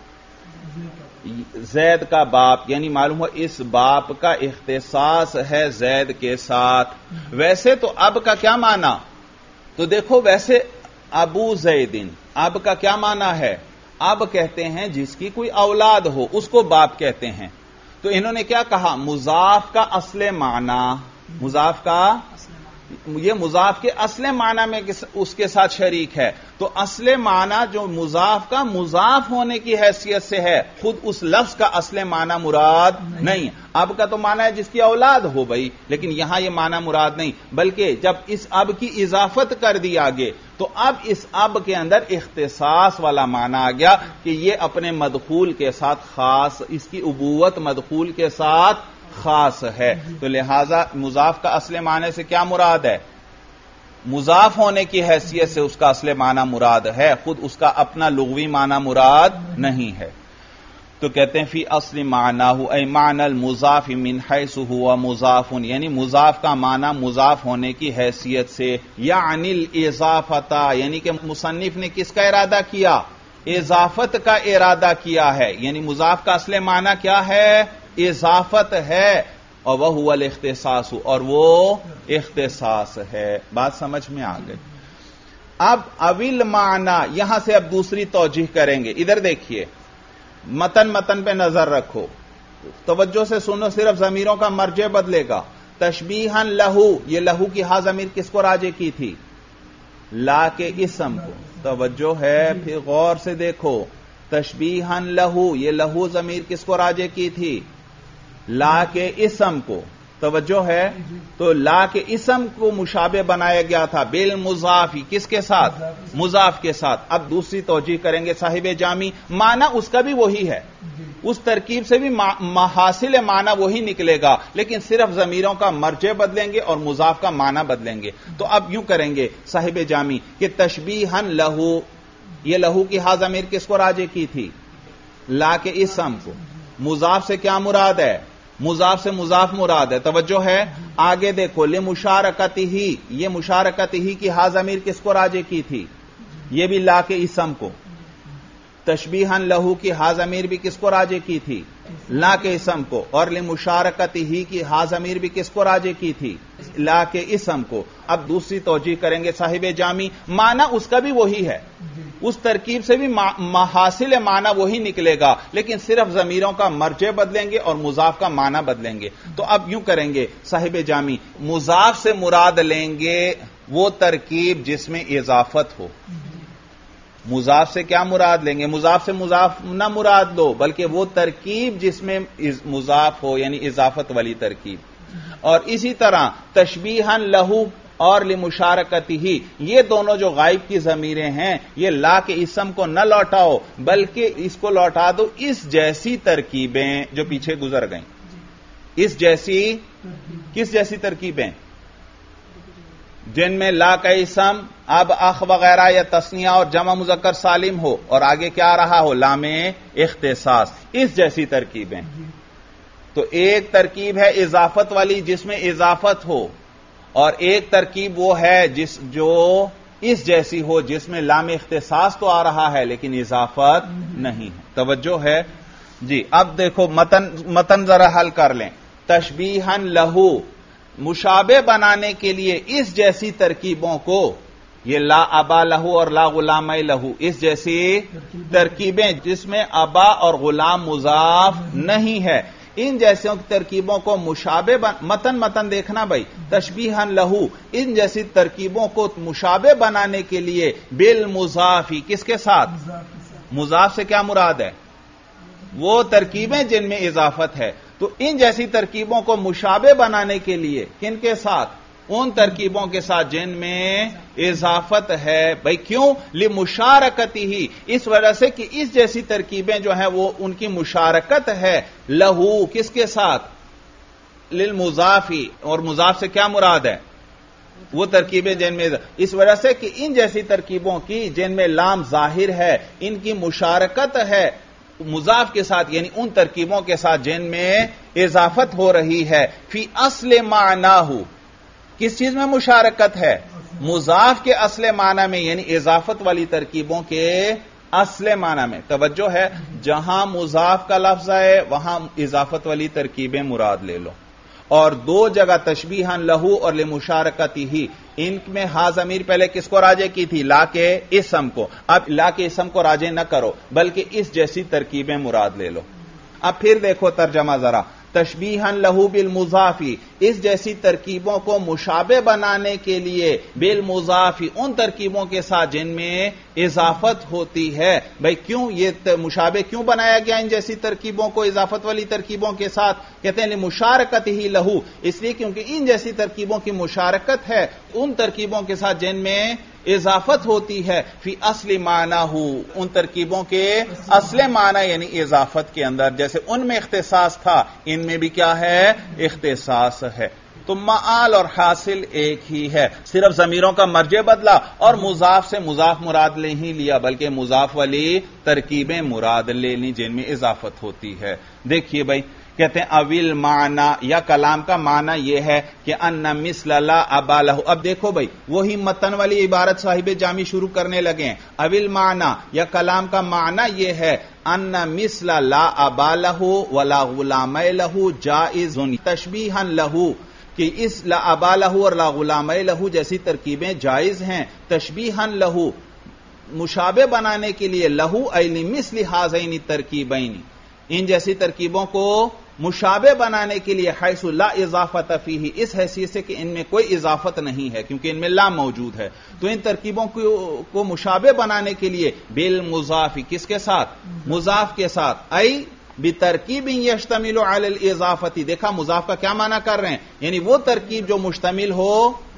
زید کا باپ، یعنی معلوم ہو اس باپ کا اختصاص ہے زید کے ساتھ، ویسے تو اب کا کیا معنی؟ تو دیکھو ویسے ابو زیدن اب کا کیا معنی ہے؟ اب کہتے ہیں جس کی کوئی اولاد ہو اس کو باپ کہتے ہیں، تو انہوں نے کیا کہا؟ مضاف کا اصل معنی، مضاف کا یہ مضاف کے اصل معنی میں اس کے ساتھ شریک ہے، تو اصل معنی جو مضاف کا مضاف ہونے کی حیثیت سے ہے، خود اس لفظ کا اصل معنی مراد نہیں، اب کا تو معنی ہے جس کی اولاد ہو بھائی، لیکن یہاں یہ معنی مراد نہیں، بلکہ جب اس اب کی اضافت کر دی آگے تو اب اس اب کے اندر اختصاص والا معنی آ گیا کہ یہ اپنے مدخول کے ساتھ خاص، اس کی ابوت مدخول کے ساتھ خاص ہے، تو لہذا مضاف کا اصل معنی سے کیا مراد ہے؟ مضاف ہونے کی حیثیت سے اس کا اصل معنی مراد ہے، خود اس کا اپنا لغوی معنی مراد نہیں ہے، تو کہتے ہیں فی اصل معناہ ای معنی المضاف من حیث ہوا مضاف، یعنی مضاف کا معنی مضاف ہونے کی حیثیت سے، یعنی الاضافتا، یعنی کہ مصنف نے کس کا ارادہ کیا؟ اضافت کا ارادہ کیا ہے، یعنی مضاف کا اصل معنی کیا ہے؟ اضافت ہے، اور وہ ہوا الاختصاص، اور وہ اختصاص ہے، بات سمجھ میں آ گئی؟ اب اویل معنی، یہاں سے اب دوسری توجیہ کریں گے، ادھر دیکھیے، متن متن پہ نظر رکھو، توجہ سے سنو، صرف ضمیروں کا مرجع بدلے گا، تشبیہن لہو، یہ لہو کی ہا ضمیر کس کو راجع کی تھی؟ لا کے اسم کو، توجہ ہے، پھر غور سے دیکھو، تشبیہن لہو، یہ لہو ضمیر کس کو راجع کی تھی؟ لا کے اسم کو، توجہ ہے، تو لا کے اسم کو مشابہ بنایا گیا تھا بالمضاف، کس کے ساتھ؟ مضاف کے ساتھ۔ اب دوسری توجیہ کریں گے صاحب جامی، معنی اس کا بھی وہی ہے، اس ترکیب سے بھی محاصل معنی وہی نکلے گا، لیکن صرف ضمیروں کا مرجع بدلیں گے اور مضاف کا معنی بدلیں گے۔ تو اب یوں کریں گے صاحب جامی کہ تشبیہن لہو، یہ لہو کی ہا ضمیر کس کو راجع کی تھی؟ لا کے اسم کو۔ مضاف سے کیا مراد ہے؟ مضاف سے مضاف مراد ہے، توجہ ہے۔ آگے دیکھو لمشارکتہ، یہ مشارکتہ کی ہا ضمیر کس کو راجع کی تھی؟ یہ بھی لا کے اسم کو۔ تشبیہن لہو کی ہا ضمیر بھی کس کو راجع کی تھی؟ لا کے اسم کو۔ اور لمشارکتہ کی ہا ضمیر بھی کس کو راجع کی تھی؟ لا کے اسم کو۔ اب دوسری توجیہ کریں گے صاحب جامی، معنی اس کا بھی وہی ہے، اس ترکیب سے بھی محاصل معنی وہی نکلے گا، لیکن صرف ضمیروں کا مرجع بدلیں گے اور مضاف کا معنی بدلیں گے۔ تو اب یوں کریں گے صاحب جامی، مضاف سے مراد لیں گے وہ ترکیب جس میں اضافت ہو۔ مضاف سے کیا مراد لیں گے؟ مضاف سے مضاف نہ مراد لو، بلکہ وہ ترکیب جس میں مضاف ہو، یعنی اضافت والی ترکیب۔ اور اسی طرح تشبیہن لہو اور لمشارکتہ، یہ دونوں جو غائب کی ضمیریں ہیں، یہ لا کے اسم کو نہ لوٹاؤ بلکہ اس کو لوٹا دو اس جیسی ترکیبیں جو پیچھے گزر گئیں۔ اس جیسی، کس جیسی ترکیبیں؟ جن میں لا کا اسم اب اخ وغیرہ یا تثنیہ اور جمع مذکر سالم ہو اور آگے کیا رہا ہو؟ لام اختصاص، اس جیسی ترکیبیں۔ تو ایک ترکیب ہے اضافت والی جس میں اضافت ہو، اور ایک ترکیب وہ ہے جس جو اس جیسی ہو جس میں لام اختصاص تو آ رہا ہے لیکن اضافت نہیں ہے۔ توجہ ہے جی۔ اب دیکھو متن متن ذرا حل کر لیں۔ تشبیہن لہو، مشابہ بنانے کے لیے اس جیسی ترکیبوں کو، یہ لا ابا لہو اور لا غلام لہو، اس جیسی ترکیبیں جس میں ابا اور غلام مضاف نہیں ہے، ان جیسے ترکیبوں کو مشابہ بن... متن متن دیکھنا بھائی، تشبیہن لہو، ان جیسی ترکیبوں کو مشابہ بنانے کے لیے بالمضافی، کس کے ساتھ؟ مضاف سے کیا مراد ہے؟ وہ ترکیبیں جن میں اضافت ہے۔ تو ان جیسی ترکیبوں کو مشابہ بنانے کے لیے کن کے ساتھ؟ ان ترکیبوں کے ساتھ جن میں اضافت ہے۔ بھائی کیوں؟ لمشارکتہ، اس وجہ سے کہ اس جیسی ترکیبیں جو ہیں وہ ان کی مشارکت ہے لہو، کس کے ساتھ؟ للمضافی، اور مضاف سے کیا مراد ہے؟ وہ ترکیبیں جن میں، اس وجہ سے کہ ان جیسی ترکیبوں کی جن میں لام ظاہر ہے، ان کی مشارکت ہے مضاف کے ساتھ، یعنی ان ترکیبوں کے ساتھ جن میں اضافت ہو رہی ہے۔ فی اصل معناہ، کس چیز میں مشارکت ہے؟ مضاف کے اصل معنی میں، یعنی اضافت والی ترکیبوں کے اصل معنی میں۔ توجہ ہے، جہاں مضاف کا لفظ ہے وہاں اضافت والی ترکیبیں مراد لے لو۔ اور دو جگہ تشبیہن لہو اور لمشارکتہ، ان میں ہا ضمیر پہلے کس کو راجع کی تھی؟ لا کے اسم کو۔ اب لا کے اسم کو راجع نہ کرو بلکہ اس جیسی ترکیبیں مراد لے لو۔ اب پھر دیکھو ترجمہ ذرا، تشبیہن لہو بالمضافی، اس جیسی ترکیبوں کو مشابہ بنانے کے لیے بالمضافی، ان ترکیبوں کے ساتھ جن میں اضافت ہوتی ہے۔ بھئی کیوں یہ مشابہ کیوں بنایا گیا ان جیسی ترکیبوں کو اضافت والی ترکیبوں کے ساتھ؟ کہتے ہیں لمشارکتہ لہو، اس لیے کیونکہ ان جیسی ترکیبوں کی مشارکت ہے ان ترکیبوں کے ساتھ جن میں اضافت ہوتی ہے، فی اصل معنی ہو، ان ترکیبوں کے اصل معنی یعنی اضافت کے اندر، جیسے ان میں اختصاص تھا ان میں بھی کیا ہے؟ اختصاص ہے۔ تو معال اور حاصل ایک ہی ہے، صرف ضمیروں کا مرجع بدلا اور مضاف سے مضاف مراد لے ہی لیا، بلکہ مضاف والی ترکیبیں مراد لے لی جن میں اضافت ہوتی ہے۔ دیکھیے بھائی، کہتے ہیں اویل معنی، یا کلام کا معنی یہ ہے کہ ان مثل لا ابا لہو۔ اب دیکھو بھائی، وہی متن والی عبارت صاحب جامی شروع کرنے لگے ہیں۔ اویل معنی، یا کلام کا معنی یہ ہے ان مثل لا ابا لہو ولا غلام لہو جائز تشبیہن لہو، کہ اس لا ابا لہو اور لا غلام لہو جیسی ترکیبیں جائز ہیں تشبیہن لہو، مشابہ بنانے کے لیے، لہو ای لمثل ہذین الترکیبین، ان جیسی ترکیبوں کو مشابہ بنانے کے لیے، حیث لا اضافت فیہ، اس حیثیت سے کہ ان میں کوئی اضافت نہیں ہے کیونکہ ان میں لا موجود ہے۔ تو ان ترکیبوں کو مشابہ بنانے کے لیے بالمضاف، کس کے ساتھ؟ مضاف کے ساتھ، ای بترکیب یشتمل علی الاضافتی. دیکھا مضاف کا کیا معنی کر رہے ہیں؟ یعنی وہ ترکیب جو مشتمل ہو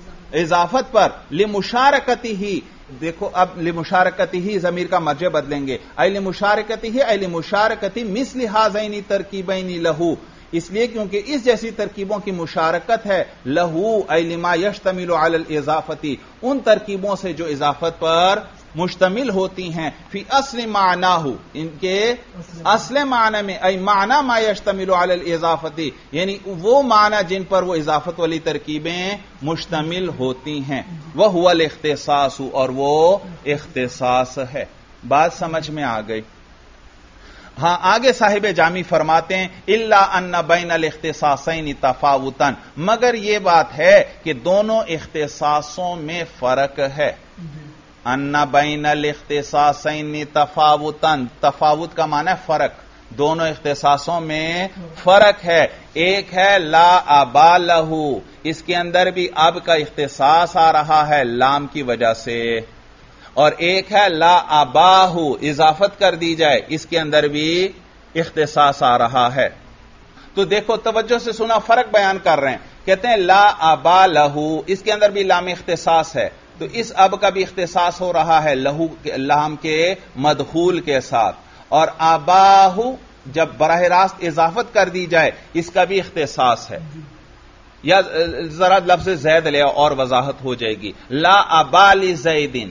اضافت پر. لمشارکتی ہی، دیکھو اب لمشارکتی ہی ضمیر کا مرجع بدلیں گے. ای لمشارکتی ہی ای لمشارکتی مثل ہذین ترکیبین لہو، اس لیے کیونکہ اس جیسی ترکیبوں کی مشارکت ہے لہو ای لما یشتمل علی الاضافتی، ان ترکیبوں سے جو اضافت پر مشتمل ہوتی ہیں. فی اصل معناہ، ان کے اصل معنی میں، ای معنی ما یشتمل علی الاضافتی، یعنی وہ معنی جن پر وہ اضافت والی ترکیبیں مشتمل ہوتی ہیں. وہو الاختصاص، اور وہ اختصاص ہے. بات سمجھ میں آ گئی؟ ہاں آگے صاحب جامی فرماتے ہیں الا ان بین الاختصاصین تفاوتا، مگر یہ بات ہے کہ دونوں اختصاصوں میں فرق ہے. ان بین الاختصاصین تفاوتا، تفاوت کا معنی ہے فرق، دونوں اختصاصوں میں فرق ہے. ایک ہے لا ابا لہو، اس کے اندر بھی اب کا اختصاص آ رہا ہے لام کی وجہ سے، اور ایک ہے لا اباہو، اضافت کر دی جائے، اس کے اندر بھی اختصاص آ رہا ہے. تو دیکھو توجہ سے سنا، فرق بیان کر رہے ہیں. کہتے ہیں لا ابا لہو، اس کے اندر بھی لام اختصاص ہے، تو اس اب کا بھی اختصاص ہو رہا ہے لہو لام کے مدخول کے ساتھ. اور اباہو جب براہ راست اضافت کر دی جائے اس کا بھی اختصاص ہے. یا ذرا لفظ زید لے اور وضاحت ہو جائے گی. لا ابا لزیدن،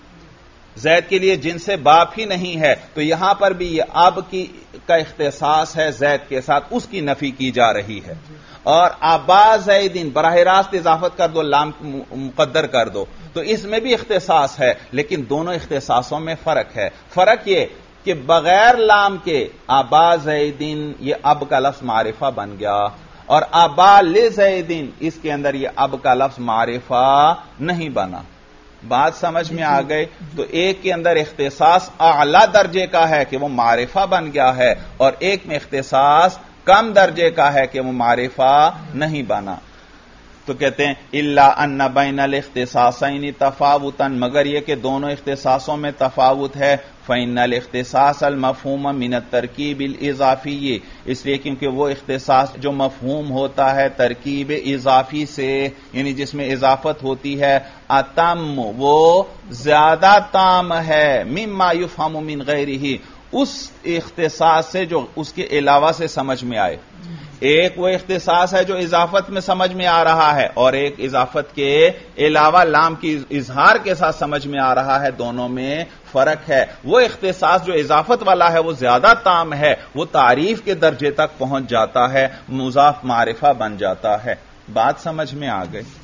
زید کے لیے جن سے باپ ہی نہیں ہے، تو یہاں پر بھی یہ اب کی کا اختصاص ہے زید کے ساتھ، اس کی نفی کی جا رہی ہے. اور ابا زیدن براہ راست اضافت کر دو، لام مقدر کر دو، تو اس میں بھی اختصاص ہے، لیکن دونوں اختصاصوں میں فرق ہے. فرق یہ کہ بغیر لام کے ابا زیدن یہ اب کا لفظ معرفہ بن گیا، اور ابا لزیدن اس کے اندر یہ اب کا لفظ معرفہ نہیں بنا. بات سمجھ میں آ گئی؟ تو ایک کے اندر اختصاص اعلی درجے کا ہے کہ وہ معرفہ بن گیا ہے، اور ایک میں اختصاص کم درجے کا ہے کہ وہ معرفہ نہیں بنا. تو کہتے ہیں الا ان بین الاختصاصین تفاوتا، مگر یہ کہ دونوں اختصاصوں میں تفاوت ہے. فإن الاختصاص المفہوم من الترکیب الاضافی، اس لیے کیونکہ وہ اختصاص جو مفہوم ہوتا ہے ترکیب اضافی سے، یعنی جس میں اضافت ہوتی ہے، اتم وہ زیادہ تام ہے، مما یفہم من غیرہ، اس اختصاص سے جو اس کے علاوہ سے سمجھ میں آئے. ایک وہ اختصاص ہے جو اضافت میں سمجھ میں آ رہا ہے، اور ایک اضافت کے علاوہ لام کی اظہار کے ساتھ سمجھ میں آ رہا ہے، دونوں میں فرق ہے. وہ اختصاص جو اضافت والا ہے وہ زیادہ تام ہے، وہ تعریف کے درجے تک پہنچ جاتا ہے، مضاف معرفہ بن جاتا ہے. بات سمجھ میں آ گئی؟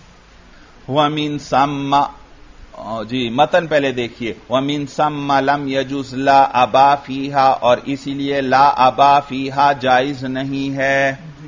وَمِن ثَمَّ، جی متن پہلے دیکھیے. وَمِن ثَمَّ لَمْ يَجُزْ لَا أَبَا فِيهَا، اور اسی لیے لا ابا فیہا جائز نہیں ہے.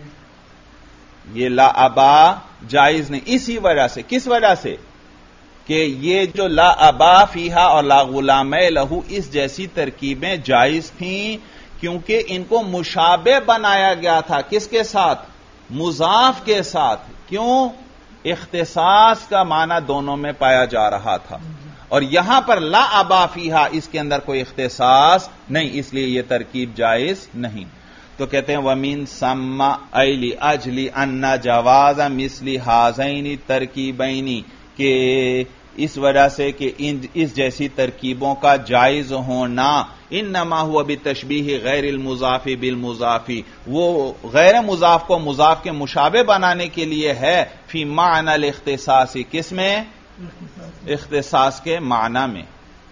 یہ لا ابا جائز نہیں، اسی وجہ سے. کس وجہ سے؟ کہ یہ جو لا ابا فیہا اور لا غلام لہو اس جیسی ترکیبیں جائز تھیں، کیونکہ ان کو مشابہ بنایا گیا تھا. کس کے ساتھ؟ مضاف کے ساتھ. کیوں؟ اختصاص کا معنی دونوں میں پایا جا رہا تھا، اور یہاں پر لا ابا فیہا اس کے اندر کوئی اختصاص نہیں، اس لیے یہ ترکیب جائز نہیں. تو کہتے ہیں وَمِن ثَمَّ أَيْ لِأَجْلِ أَنَّ جَوَازَ مِثْلِ هَذَيْنِ تَرْکِیبَيْنِ، کہ اس وجہ سے کہ اس جیسی ترکیبوں کا جائز ہونا انما ہوا بتشبیہ غیر المضاف بالمضاف، وہ غیر مضاف کو مضاف کے مشابہ بنانے کے لیے ہے. فی معنی الاختصاص، کس میں؟ اختصاص کے معنی میں.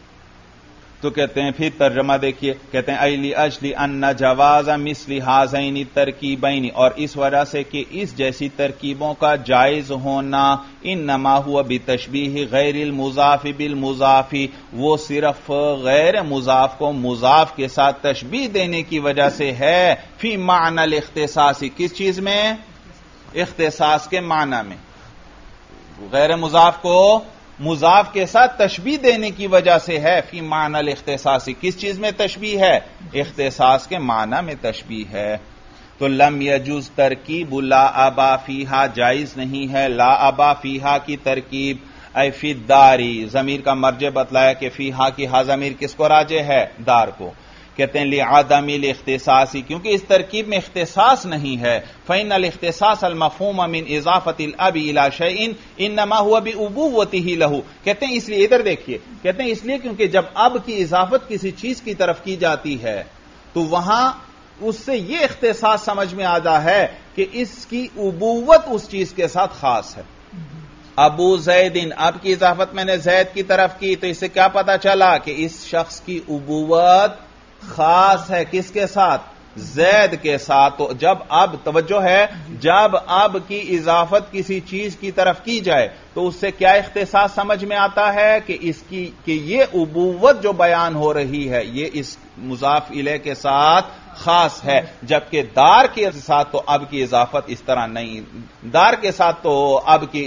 تو کہتے ہیں پھر ترجمہ دیکھیے، کہتے ہیں ایلی اجلی ان جواز مثل ہذین ترکیبین، اور اس وجہ سے کہ اس جیسی ترکیبوں کا جائز ہونا انما ہوا بتشبیہ غیر المضاف بالمضاف، وہ صرف غیر مضاف کو مضاف کے ساتھ تشبیہ دینے کی وجہ سے ہے. فی معنی الاختصاص، کس چیز میں؟ اختصاص کے معنی میں. غیر مضاف کو مضاف کے ساتھ تشبیہ دینے کی وجہ سے ہے. فی معنی الاختصاص، کس چیز میں تشبیہ ہے؟ اختصاص کے معنی میں تشبیہ ہے. تو لم یجوز ترکیب لا ابا فیہا، جائز نہیں ہے لا ابا فیہا کی ترکیب. اے فی الداری، ضمیر کا مرجع بتلایا کہ فیہا کی ہا ضمیر کس کو راجع ہے؟ دار کو. کہتے ہیں لعدم الاختصاص، کیونکہ اس ترکیب میں اختصاص نہیں ہے. فإن الاختصاص المفہوم من اضافة الاب الى شيء انما هو بأبوته له. کہتے ہیں اس لیے، ادھر دیکھیے، کہتے ہیں اس لیے کیونکہ جب اب کی اضافت کسی چیز کی طرف کی جاتی ہے تو وہاں اس سے یہ اختصاص سمجھ میں آتا ہے کہ اس کی ابوت اس چیز کے ساتھ خاص ہے. ابو زیدن، اب کی اضافت میں نے زید کی طرف کی تو اس سے کیا پتا چلا کہ اس شخص کی ابوت خاص ہے کس کے ساتھ؟ زید کے ساتھ. تو جب اب توجہ ہے، جب اب کی اضافت کسی چیز کی طرف کی جائے تو اس سے کیا اختصاص سمجھ میں آتا ہے کہ اس کی کہ یہ ابوت جو بیان ہو رہی ہے یہ اس مضاف الیہ کے ساتھ خاص ہے، جبکہ دار کے ساتھ تو اب کی اضافت اس طرح نہیں. دار کے ساتھ تو اب کی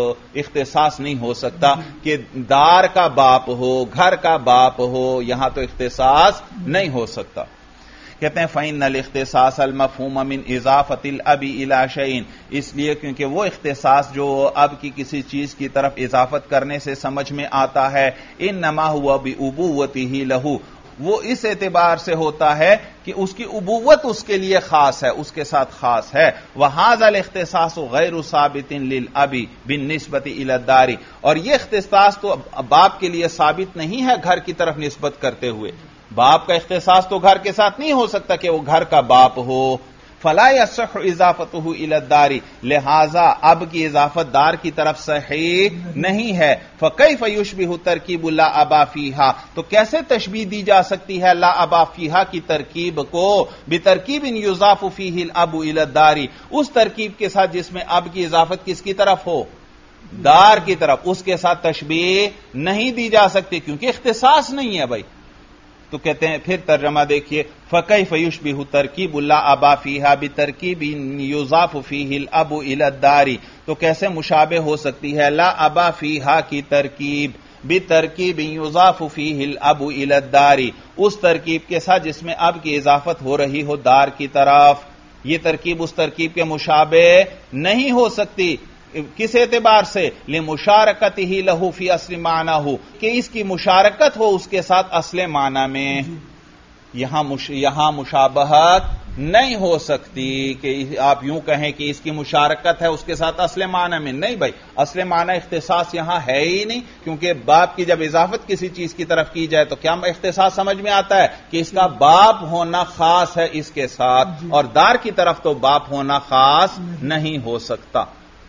اختصاص نہیں ہو سکتا کہ دار کا باپ ہو، گھر کا باپ ہو، یہاں تو اختصاص نہیں ہو سکتا. کہتے ہیں فَإِنَّ الْاخْتِصَاصَ الْمَفْهُومَ مِنْ إِضَافَةِ الْأَبِ إِلَى شَيْءٍ، اس لیے کیونکہ وہ اختصاص جو اب کی کسی چیز کی طرف اضافت کرنے سے سمجھ میں آتا ہے، إِنَّمَا هُوَ بِأُبُوَّتِهِ لَهُ، وہ اس اعتبار سے ہوتا ہے کہ اس کی ابوت اس کے لیے خاص ہے، اس کے ساتھ خاص ہے. وَهَذَا الْاخْتِصَاصُ غَيْرُ ثَابِتٍ لِلْأَبِ بِالنِّسْبَةِ إِلَى الدَّارِ، اور یہ اختصاص تو باپ کے لیے ثابت نہیں ہے گھر کی طرف نسبت کرتے ہوئے. باپ کا اختصاص تو گھر کے ساتھ نہیں ہو سکتا کہ وہ گھر کا باپ ہو. فلا يصح اضافته الى الدار، لہذا اب کی اضافت دار کی طرف صحیح نہیں ہے. فكيف يشبه ترکیب لا ابا فيها، تو کیسے تشبیہ دی جا سکتی ہے لا ابا فيها کی ترکیب کو بترکیب يضاف فيه الاب الى الدار، اس ترکیب کے ساتھ جس میں اب کی اضافت کس کی طرف ہو؟ دار کی طرف. اس کے ساتھ تشبیہ نہیں دی جا سکتی کیونکہ اختصاص نہیں ہے بھائی. تو کہتے ہیں پھر ترجمہ دیکھیے فَكَيْفَ يُشْبِهُ تَرْكِيبُ لَا أَبَا فِيهَا بِتَرْكِيبٍ يُضَافُ فِيهِ الْأَبُ إِلَى الدَّارِ، تو کیسے مشابہ ہو سکتی ہے لا ابا فیہا کی ترکیب بترکیب يُضَافُ فِيهِ الْأَبُ إِلَى الدَّارِ، اس ترکیب کے ساتھ جس میں اب کی اضافت ہو رہی ہو دار کی طرف. یہ ترکیب اس ترکیب کے مشابہ نہیں ہو سکتی. کس اعتبار سے؟ لِمُشَارَكَتِهِ لَهُ فِي أَصْلِ مَعْنَاهُ، کہ اس کی مشارکت ہو اس کے ساتھ اصل معنی میں. یہاں مش... یہاں مشابہت نہیں ہو سکتی کہ آپ یوں کہیں کہ اس کی مشارکت ہے اس کے ساتھ اصل معنی میں. نہیں بھائی، اصل معنی اختصاص یہاں ہے ہی نہیں، کیونکہ باپ کی جب اضافت کسی چیز کی طرف کی جائے تو کیا اختصاص سمجھ میں آتا ہے کہ اس کا باپ ہونا خاص ہے اس کے ساتھ، اور دار کی طرف تو باپ ہونا خاص نہیں ہو سکتا.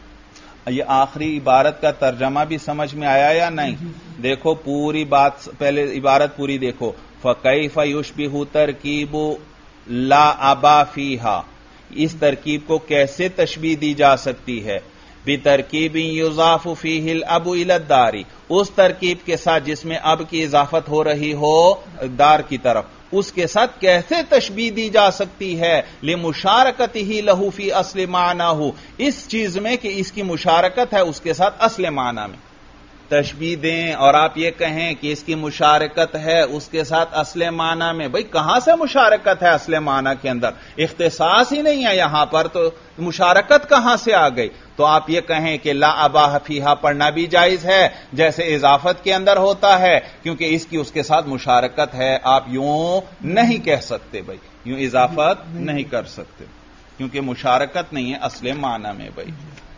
یہ آخری عبارت کا ترجمہ بھی سمجھ میں آیا یا نہیں؟ دیکھو پوری بات، پہلے عبارت پوری دیکھو. فَكَيْفَ يُشْبِهُ تَرْكِيبُ لَا أَبَا فِيهَا، اس ترکیب کو کیسے تشبیہ دی جا سکتی ہے؟ بِتَرْكِيبٍ يُضَافُ فِيهِ الْأَبُ إِلَى الدَّارِ، اس ترکیب کے ساتھ جس میں اب کی اضافت ہو رہی ہو دار کی طرف، اس کے ساتھ کیسے تشبیہ دی جا سکتی ہے؟ لِمُشَارَكَتِهِ لَهُ فِي أَصْلِ مَعْنَاهُ، اس چیز میں کہ اس کی مشارکت ہے اس کے ساتھ اصل معنی میں. تشبیہ دیں اور آپ یہ کہیں کہ اس کی مشارکت ہے اس کے ساتھ اصل معنی میں. بھئی کہاں سے مشارکت ہے اصل معنی کے اندر؟ اختصاص ہی نہیں ہے یہاں پر، تو مشارکت کہاں سے آ گئی؟ تو آپ یہ کہیں کہ لا ابا فیہا پڑھنا بھی جائز ہے جیسے اضافت کے اندر ہوتا ہے، کیونکہ اس کی اس کے ساتھ مشارکت ہے. آپ یوں نہیں کہہ سکتے بھائی، یوں اضافت نہیں کر سکتے کیونکہ مشارکت نہیں ہے اصل معنی میں بھائی.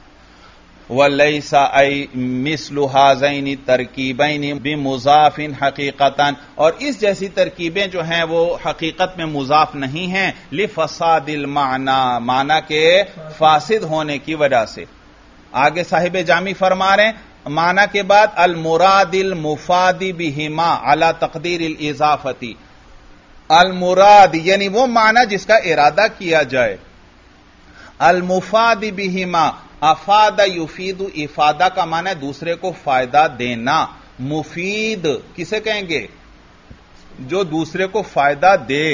وَلَيْسَ أَيْ مِثْلُ هَذَيْنِ تَرْكِيبَيْنِ بِمُضَافٍ حَقِيقَةً، اور اس جیسی ترکیبیں جو ہیں وہ حقیقت میں مضاف نہیں ہیں. لِفَسَادِ الْمَعْنَى، معنی کے فاسد ہونے کی وجہ سے. آگے صاحب جامی فرما رہے ہیں معنی کے بعد المراد المفاد بہما علی تقدیر الاضافتی، المراد یعنی وہ معنی جس کا ارادہ کیا جائے. المفاد بہما، افاد یفید، افادہ کا معنی دوسرے کو فائدہ دینا. مفید کسے کہیں گے؟ جو دوسرے کو فائدہ دے.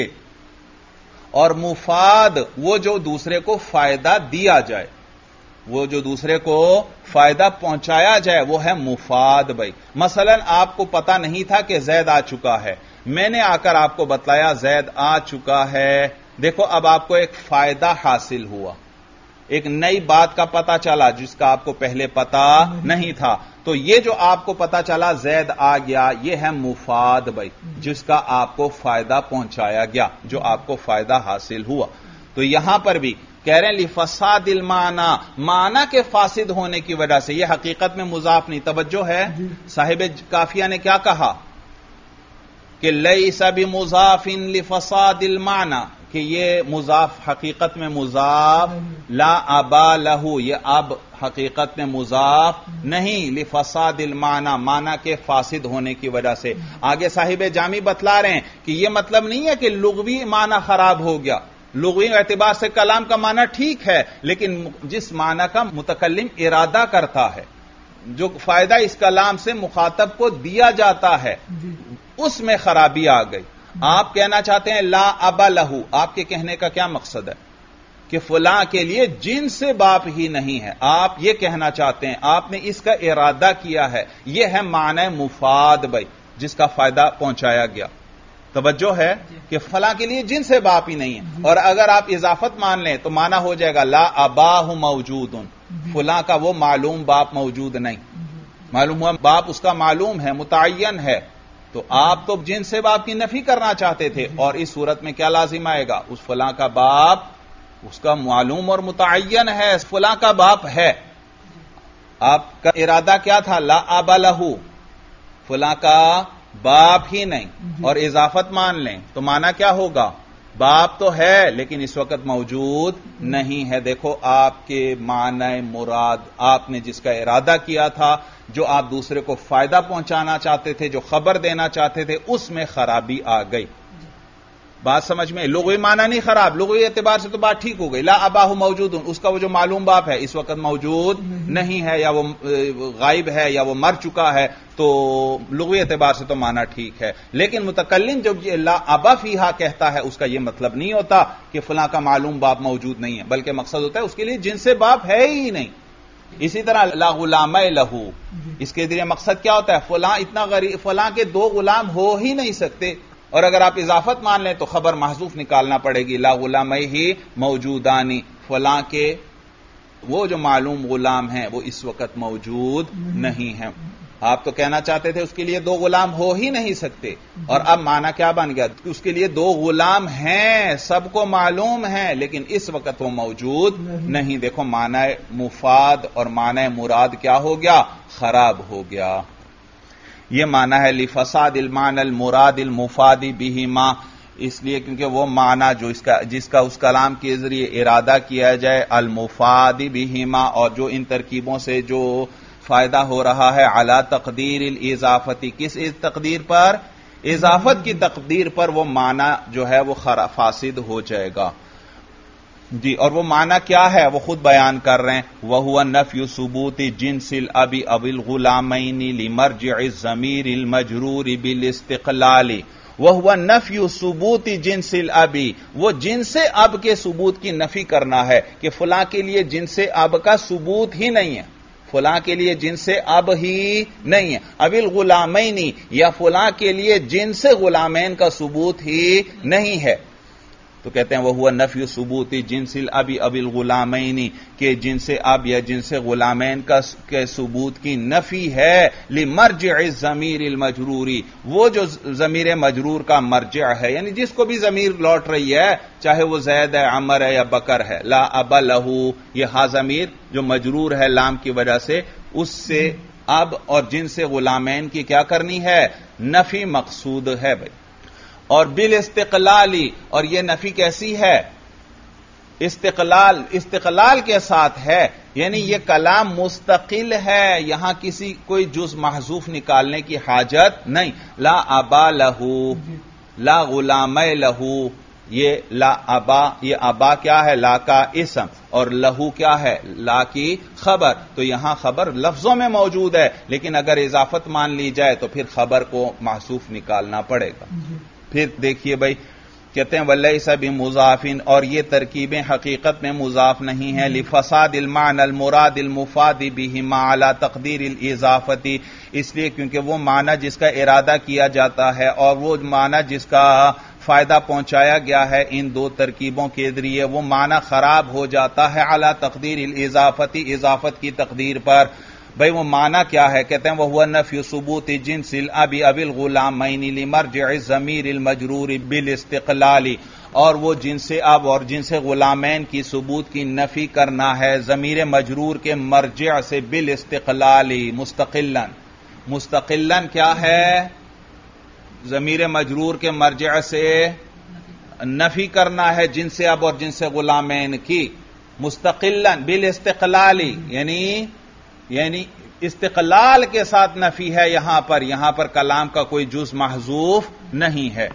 اور مفاد وہ جو دوسرے کو فائدہ دیا جائے، وہ جو دوسرے کو فائدہ پہنچایا جائے وہ ہے مفاد. بھائی مثلا آپ کو پتا نہیں تھا کہ زید آ چکا ہے، میں نے آ کر آپ کو بتلایا زید آ چکا ہے. دیکھو اب آپ کو ایک فائدہ حاصل ہوا. ایک نئی بات کا پتہ چلا جس کا آپ کو پہلے پتا نہیں تھا. تو یہ جو آپ کو پتا چلا زید آ گیا یہ ہے مفاد بھائی, جس کا آپ کو فائدہ پہنچایا گیا, جو آپ کو فائدہ حاصل ہوا. تو یہاں پر بھی کہہ رہے ہیں لفساد المعنی, معنی کے فاسد ہونے کی وجہ سے. یہ حقیقت میں مضاف نہیں, توجہ ہے. صاحب کافیہ نے کیا کہا کہ لیس بمضاف لفساد المعنی, کہ یہ مضاف حقیقت میں مضاف, لا ابا لہو یہ اب حقیقت میں مضاف نہیں, لفساد المعنی معنی کے فاسد ہونے کی وجہ سے. آگے صاحب جامی بتلا رہے ہیں کہ یہ مطلب نہیں ہے کہ لغوی معنی خراب ہو گیا. لغوی اعتبار سے کلام کا معنی ٹھیک ہے, لیکن جس معنی کا متکلم ارادہ کرتا ہے, جو فائدہ اس کلام سے مخاطب کو دیا جاتا ہے, اس میں خرابی آ گئی. آپ کہنا چاہتے ہیں لا ابا لہو, آپ کے کہنے کا کیا مقصد ہے کہ فلاں کے لیے جن سے باپ ہی نہیں ہے, آپ یہ کہنا چاہتے ہیں, آپ نے اس کا ارادہ کیا ہے. یہ ہے معنی مفاد بھائی, جس کا فائدہ پہنچایا گیا. توجہ ہے کہ فلاں کے لیے جن سے باپ ہی نہیں ہے. اور اگر آپ اضافت مان لیں تو معنی ہو جائے گا لا اباہ موجود, فلاں کا وہ معلوم باپ موجود نہیں. معلوم ہوا باپ اس کا معلوم ہے, متعین ہے. تو آپ تو جن سے باپ کی نفی کرنا چاہتے تھے, اور اس صورت میں کیا لازم آئے گا, اس فلاں کا باپ اس کا معلوم اور متعین ہے, فلاں کا باپ ہے. آپ کا ارادہ کیا تھا, لا ابا لہو, فلاں کا باپ ہی نہیں, اور اضافت مان لیں تو معنی کیا ہوگا, باپ تو ہے لیکن اس وقت موجود نہیں ہے. دیکھو آپ کے معنی مراد, آپ نے جس کا ارادہ کیا تھا, جو آپ دوسرے کو فائدہ پہنچانا چاہتے تھے, جو خبر دینا چاہتے تھے, اس میں خرابی آ گئی. بات سمجھ میں, لغوی معنی نہیں خراب, لغوی اعتبار سے تو بات ٹھیک ہو گئی. لا اباہ موجود, اس کا وہ جو معلوم باپ ہے اس وقت موجود نہیں ہے, یا وہ غائب ہے, یا وہ مر چکا ہے, تو لغوی اعتبار سے تو معنی ٹھیک ہے. لیکن متکلم جب لا ابا فیہا کہتا ہے, اس کا یہ مطلب نہیں ہوتا کہ فلاں کا معلوم باپ موجود نہیں ہے, بلکہ مقصد ہوتا ہے اس کے لیے جن سے باپ ہے ہی نہیں. اسی طرح لا غلام لہو, اس کے ذریعے مقصد کیا ہوتا ہے, فلاں اتنا غریب, فلاں کے دو غلام ہو ہی نہیں سکتے. اور اگر آپ اضافت مان لیں تو خبر محذوف نکالنا پڑے گی, لا غلام ہی موجودانی, فلاں کے وہ جو معلوم غلام ہیں وہ اس وقت موجود نہیں ہیں. آپ تو کہنا چاہتے تھے اس کے لیے دو غلام ہو ہی نہیں سکتے, اور اب معنی کیا بن گیا, اس کے لیے دو غلام ہیں, سب کو معلوم ہیں, لیکن اس وقت وہ موجود نہیں. دیکھو معنی مفاد اور معنی مراد کیا ہو گیا, خراب ہو گیا. یہ معنی ہے لفساد المعنی المراد المفاد بہما, اس لیے کیونکہ وہ معنی جو اس کا جس کا اس کلام کے ذریعے ارادہ کیا جائے, المفاد بہما, اور جو ان ترکیبوں سے جو فائدہ ہو رہا ہے, علی تقدیر الاضافتی, کس تقدیر پر, اضافت کی تقدیر پر, وہ معنی جو ہے وہ فاسد ہو جائے گا. جی, اور وہ معنی کیا ہے وہ خود بیان کر رہے ہیں, وَهُوَ نَفْيُ ثُبُوتِ جِنْسِ الْأَبِ أَوِ الْغُلَامَيْنِ لِمَرْجِعِ الضَّمِيرِ الْمَجْرُورِ بِالِاسْتِقْلَالِ. وَهُوَ نَفْيُ ثُبُوتِ جِنْسِ الْأَبِ, وہ جنس اب کے ثبوت کی نفی کرنا ہے کہ فلاں کے لیے جنس اب کا ثبوت ہی نہیں ہے, فلاں کے لیے جنس اب ہی نہیں ہے. اب الغلامین, یا فلاں کے لیے جنس غلامین کا ثبوت ہی نہیں ہے. تو کہتے ہیں وہ ہوا نفی ثبوت جنس الابی اب الغلامین, کہ جنس اب یا جنس غلامین کا کے ثبوت کی نفی ہے. لمرجع الضمیر المجروری, وہ جو ضمیر مجرور کا مرجع ہے, یعنی جس کو بھی ضمیر لوٹ رہی ہے, چاہے وہ زید ہے, عمر ہے یا بکر ہے. لا ابا لہو, یہ ہا ضمیر جو مجرور ہے لام کی وجہ سے, اس سے اب اور جنس غلامین کی کیا کرنی ہے, نفی مقصود ہے بھائی. اور بالاستقلالی, اور یہ نفی کیسی ہے, استقلال, استقلال کے ساتھ ہے, یعنی یہ کلام مستقل ہے, یہاں کسی کوئی جز محذوف نکالنے کی حاجت نہیں. لا ابا لہو, لا غلام لہو, یہ لا ابا, یہ ابا کیا ہے, لا کا اسم, اور لہو کیا ہے, لا کی خبر. تو یہاں خبر لفظوں میں موجود ہے, لیکن اگر اضافت مان لی جائے تو پھر خبر کو محذوف نکالنا پڑے گا. پھر دیکھیے بھائی, کہتے ہیں وَلَيْسَ بِمُضَافٍ, اور یہ ترکیبیں حقیقت میں مضاف نہیں ہیں. لِفَسَادِ الْمَعْنَى الْمُرَادِ الْمُفَادِ بِهِمَا عَلَى تَقْدِيرِ الْإِضَافَةِ, اس لیے کیونکہ وہ معنی جس کا ارادہ کیا جاتا ہے اور وہ معنی جس کا فائدہ پہنچایا گیا ہے ان دو ترکیبوں کے ذریعے وہ معنی خراب ہو جاتا ہے اعلی تقدیر الاضافتی اضافت کی تقدیر پر. بھئی وہ معنی کیا ہے؟ کہتے ہیں وہ ہوا نفی ثبوت جنس الاب اب الغلامین لمرجع الضمیر المجرور بالاستقلال، اور وہ جنس اب اور جنس غلامین کی ثبوت کی نفی کرنا ہے ضمیر مجرور کے مرجع سے بالاستقلال مستقلا. مستقلا کیا ہے؟ ضمیر مجرور کے مرجع سے نفی کرنا ہے جنس اب اور جنس غلامین کی مستقلا بالاستقلال، یعنی یعنی استقلال کے ساتھ نفی ہے یہاں پر یہاں پر کلام کا کوئی جز محذوف نہیں ہے.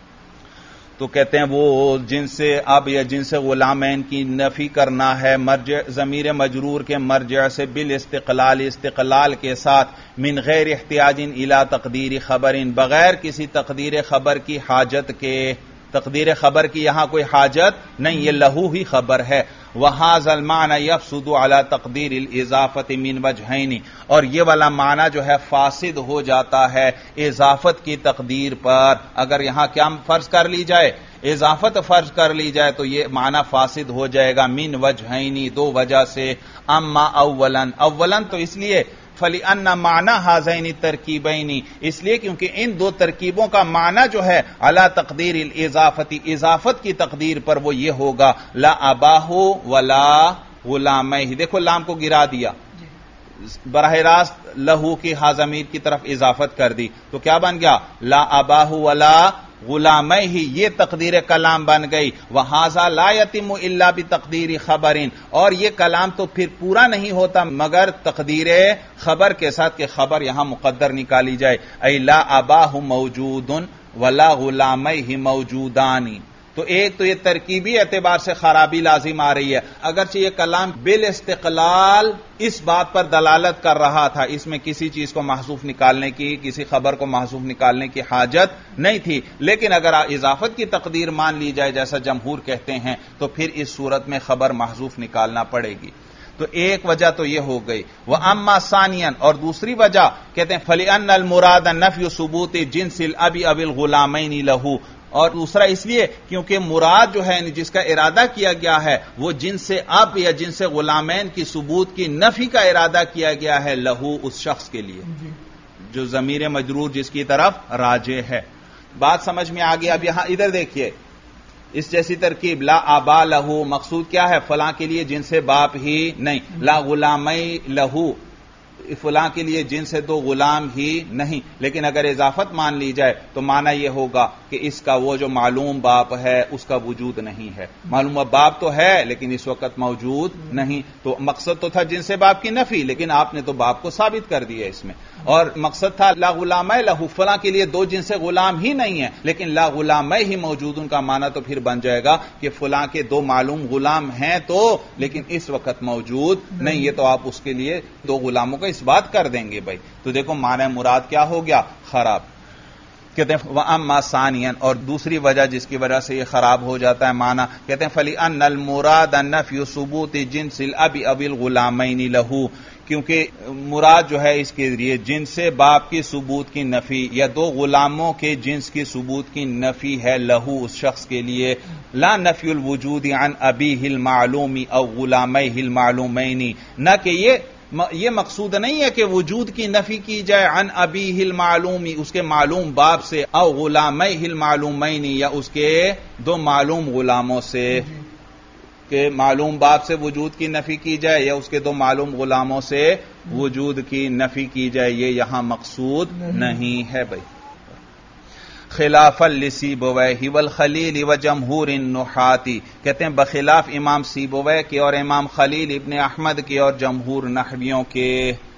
تو کہتے ہیں وہ جنس اب یا جنس غلامین کی نفی کرنا ہے مرجع ضمیر مجرور کے مرجع سے بالاستقلال استقلال کے ساتھ من غیر احتیاج الی تقدیر خبر، بغیر کسی تقدیر خبر کی حاجت کے. تقدیر خبر کی یہاں کوئی حاجت نہیں، یہ لہو ہی خبر ہے. وَهَذَا الْمَعْنَى يَفْسُدُ عَلَى تَقْدِيرِ الْإِضَافَةِ مِنْ وَجْهَيْنِ، اور یہ والا معنی جو ہے فاسد ہو جاتا ہے اضافت کی تقدیر پر. اگر یہاں کیا فرض کر لی جائے؟ اضافت فرض کر لی جائے تو یہ معنی فاسد ہو جائے گا من وجہینی، دو وجہ سے. اما اولاً اولاً تو اس لیے فَلِأَنَّ مَعْنَى هَذَيْنِ التَّرْكِيبَيْنِ، اس لیے کیونکہ ان دو ترکیبوں کا معنی جو ہے علی تقدیر الاضافتی اضافت کی تقدیر پر وہ یہ ہوگا لا اباہ ولا غلامہ. دیکھو لام کو گرا دیا، براہ راست لہو کی ہا ضمیر کی طرف اضافت کر دی تو کیا بن گیا؟ لا اباہ ولا غلامہ ہی، یہ تقدیر کلام بن گئی. وَهَذَا لَا يَتِمُّ إِلَّا بِتَقْدِيرِ خَبَرٍ، اور یہ کلام تو پھر پورا نہیں ہوتا مگر تقدیر خبر کے ساتھ کہ خبر یہاں مقدر نکالی جائے. اَيْ لَا أَبَاهُ مَوْجُودٌ وَلَا غُلَامَيْهِ مَوْجُودَانِ. تو ایک تو یہ ترکیبی اعتبار سے خرابی لازم آ رہی ہے، اگرچہ یہ کلام بالاستقلال اس بات پر دلالت کر رہا تھا، اس میں کسی چیز کو محذوف نکالنے کی، کسی خبر کو محذوف نکالنے کی حاجت نہیں تھی، لیکن اگر اضافت کی تقدیر مان لی جائے جیسا جمہور کہتے ہیں تو پھر اس صورت میں خبر محذوف نکالنا پڑے گی. تو ایک وجہ تو یہ ہو گئی. وَأَمَّا ثَانِيًا، اور دوسری وجہ کہتے ہیں فَلِأَنَّ الْمُرَادَ نَفْيُ ثُبُوتِ جِنْسِ الْأَبِ أَوِ الْغُلَامَيْنِ لَهُ، اور دوسرا اس لیے کیونکہ مراد جو ہے جس کا ارادہ کیا گیا ہے وہ جن سے اب یا جن سے غلامین کی ثبوت کی نفی کا ارادہ کیا گیا ہے لہو اس شخص کے لیے جو ضمیر مجرور جس کی طرف راجع ہے. بات سمجھ میں آ گئی؟ اب یہاں ادھر دیکھیے اس جیسی ترکیب لا آبا لہو، مقصود کیا ہے؟ فلاں کے لیے جن سے باپ ہی نہیں. لا غلامی لہو، فلاں کے لیے جن سے دو غلام ہی نہیں. لیکن اگر اضافت مان لی جائے تو معنی یہ ہوگا کہ اس کا وہ جو معلوم باپ ہے اس کا وجود نہیں ہے. معلوم باپ تو ہے لیکن اس وقت موجود نہیں. تو مقصد تو تھا جن سے باپ کی نفی، لیکن آپ نے تو باپ کو ثابت کر دیا اس میں. اور مقصد تھا لا غلامہ لہو، فلاں کے لیے دو جن سے غلام ہی نہیں ہیں، لیکن لا غلامہ ہی موجود، ان کا معنی تو پھر بن جائے گا کہ فلاں کے دو معلوم غلام ہیں تو لیکن اس وقت موجود نہیں. یہ تو آپ اس کے لیے دو غلاموں کا اس بات کر دیں گے بھائی. تو دیکھو معنی مراد کیا ہو گیا؟ خراب. کہتے ہیں وَأَمَّا ثَانِيًا، اور دوسری وجہ جس کی وجہ سے یہ خراب ہو جاتا ہے معنی، کہتے ہیں فَلِأَنَّ الْمُرَادَ نَفْيُ ثُبُوتِ جِنْسِ الْأَبِ أَوِ الْغُلَامَيْنِ لَهُ، کیونکہ مراد جو ہے اس کے ذریعے جنس باپ کی ثبوت کی نفی یا دو غلاموں کے جنس کی ثبوت کی نفی ہے لہو اس شخص کے لیے. لا نفی الوجود عن ابیہ المعلوم او غلامیہ المعلومین، نہ کہ یہ یہ مقصود نہیں ہے کہ وجود کی نفی کی جائے عن ابیہ المعلوم، اس کے معلوم باپ سے، او غلامیہ المعلومین، یا اس کے دو معلوم غلاموں سے، کہ معلوم باپ سے وجود کی نفی کی جائے یا اس کے دو معلوم غلاموں سے وجود کی نفی کی جائے. یہ یہاں مقصود نہیں ہے بھائی. خلاف لسیبویہ والخلیل وجمہور النحاۃ، کہتے ہیں بخلاف امام سیبویہ کے اور امام خلیل ابن احمد کے اور جمہور نحویوں کے،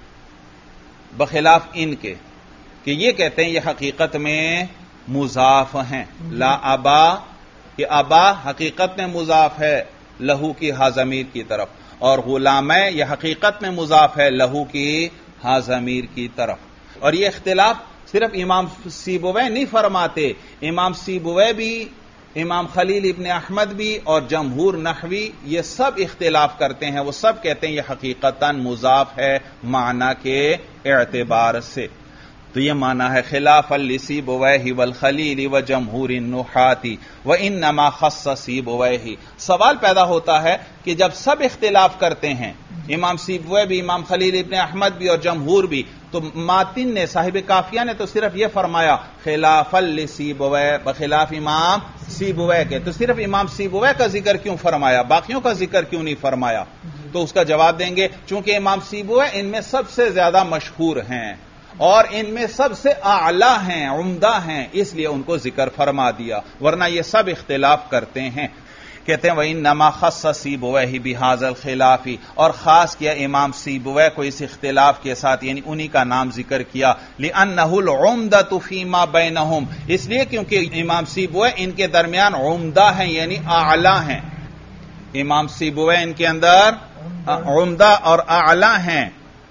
بخلاف ان کے کہ یہ کہتے ہیں یہ حقیقت میں مضاف ہیں. لا ابا، کہ ابا حقیقت میں مضاف ہے لہو کی ہا ضمیر کی طرف، اور غلامہ یہ حقیقت میں مضاف ہے لہو کی ہا ضمیر کی طرف. اور یہ اختلاف صرف امام سیبویہ نہیں فرماتے، امام سیبویہ بھی، امام خلیل ابن احمد بھی اور جمہور نحوی یہ سب اختلاف کرتے ہیں. وہ سب کہتے ہیں یہ حقیقتاً مضاف ہے معنی کے اعتبار سے. تو یہ معنی ہے خلاف لسیبویہ والخلیل وجمہور النحاة وانما خص سیبویہ. سوال پیدا ہوتا ہے کہ جب سب اختلاف کرتے ہیں، امام سیبویہ بھی، امام خلیل ابن احمد بھی اور جمہور بھی، تو ماتن نے، صاحب کافیہ نے تو صرف یہ فرمایا خلاف لسیبویہ بخلاف امام سیبویہ کے، تو صرف امام سیبویہ کا ذکر کیوں فرمایا، باقیوں کا ذکر کیوں نہیں فرمایا؟ تو اس کا جواب دیں گے چونکہ امام سیبویہ ان میں سب سے زیادہ مشہور ہیں اور ان میں سب سے اعلیٰ ہیں، عمدہ ہیں، اس لیے ان کو ذکر فرما دیا، ورنہ یہ سب اختلاف کرتے ہیں. کہتے ہیں وَإِنَّمَا خَصَّ سِيبُوَيْهِ بِهَذَا الْخِلَافِ، اور خاص کیا امام سیبویہ کو اس اختلاف کے ساتھ، یعنی انہی کا نام ذکر کیا، لِأَنَّهُ الْعُمْدَةُ فِي مَا بَيْنَهُمْ، اس لیے کیونکہ امام سیبویہ ان کے درمیان عمدہ ہیں، یعنی اعلیٰ ہیں. امام سیبویہ ان کے اندر عمدہ اور اعلیٰ ہیں.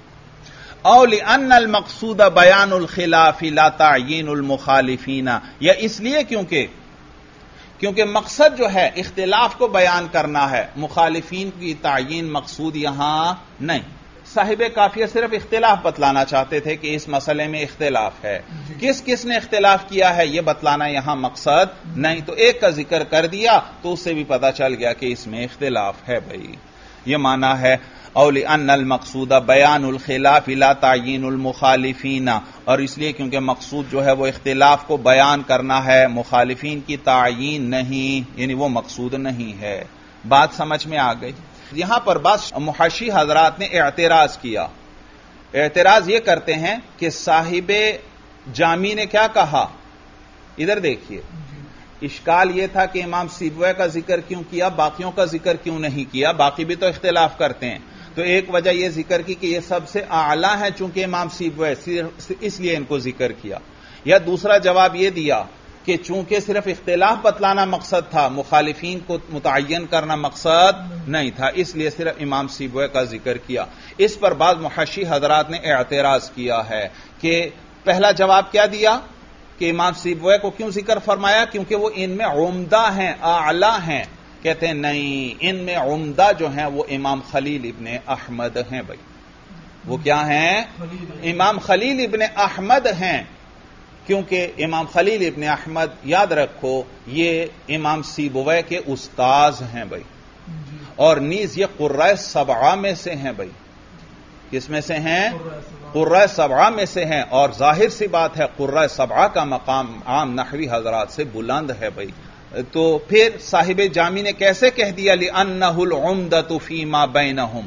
او لأن المقصود بیان الخلاف لا تعیین المخالفین، یا اس لیے کیونکہ کیونکہ مقصد جو ہے اختلاف کو بیان کرنا ہے، مخالفین کی تعیین مقصود یہاں نہیں. صاحب کافیہ صرف اختلاف بتلانا چاہتے تھے کہ اس مسئلے میں اختلاف ہے، کس کس نے اختلاف کیا ہے یہ بتلانا یہاں مقصد نہیں. تو ایک کا ذکر کر دیا تو اس سے بھی پتا چل گیا کہ اس میں اختلاف ہے. بھائی یہ معنی ہے او لأن المقصود بیان الخلاف لا تعیین المخالفین، اور اس لیے کیونکہ مقصود جو ہے وہ اختلاف کو بیان کرنا ہے، مخالفین کی تعیین نہیں، یعنی وہ مقصود نہیں ہے. بات سمجھ میں آ گئی؟ یہاں پر بعض محشی حضرات نے اعتراض کیا. اعتراض یہ کرتے ہیں کہ صاحب جامی نے کیا کہا، ادھر دیکھیے، اشکال یہ تھا کہ امام سیبویہ کا ذکر کیوں کیا، باقیوں کا ذکر کیوں نہیں کیا، باقی بھی تو اختلاف کرتے ہیں. تو ایک وجہ یہ ذکر کی کہ یہ سب سے اعلیٰ ہیں چونکہ امام سیبویہ، اس لیے ان کو ذکر کیا. یا دوسرا جواب یہ دیا کہ چونکہ صرف اختلاف بتلانا مقصد تھا، مخالفین کو متعین کرنا مقصد نہیں تھا، اس لیے صرف امام سیبویہ کا ذکر کیا. اس پر بعض محشی حضرات نے اعتراض کیا ہے کہ پہلا جواب کیا دیا کہ امام سیبویہ کو کیوں ذکر فرمایا، کیونکہ وہ ان میں عمدہ ہیں، اعلیٰ ہیں. کہتے ہیں نہیں، ان میں عمدہ جو ہیں وہ امام خلیل ابن احمد ہیں. بھائی وہ کیا ہیں؟ امام خلیل ابن احمد ہیں، کیونکہ امام خلیل ابن احمد یاد رکھو یہ امام سیبویہ کے استاذ ہیں. بھائی اور نیز یہ قرۂ سبعہ میں سے ہیں. بھائی کس میں سے ہیں؟ قرۂ سبعہ میں سے ہیں، اور ظاہر سی بات ہے قرۂ سبعہ کا مقام عام نحوی حضرات سے بلند ہے. بھائی تو پھر صاحب جامی نے کیسے کہہ دیا لِأَنَّهُ الْعُمْدَةُ فِي مَا بَيْنَهُمْ،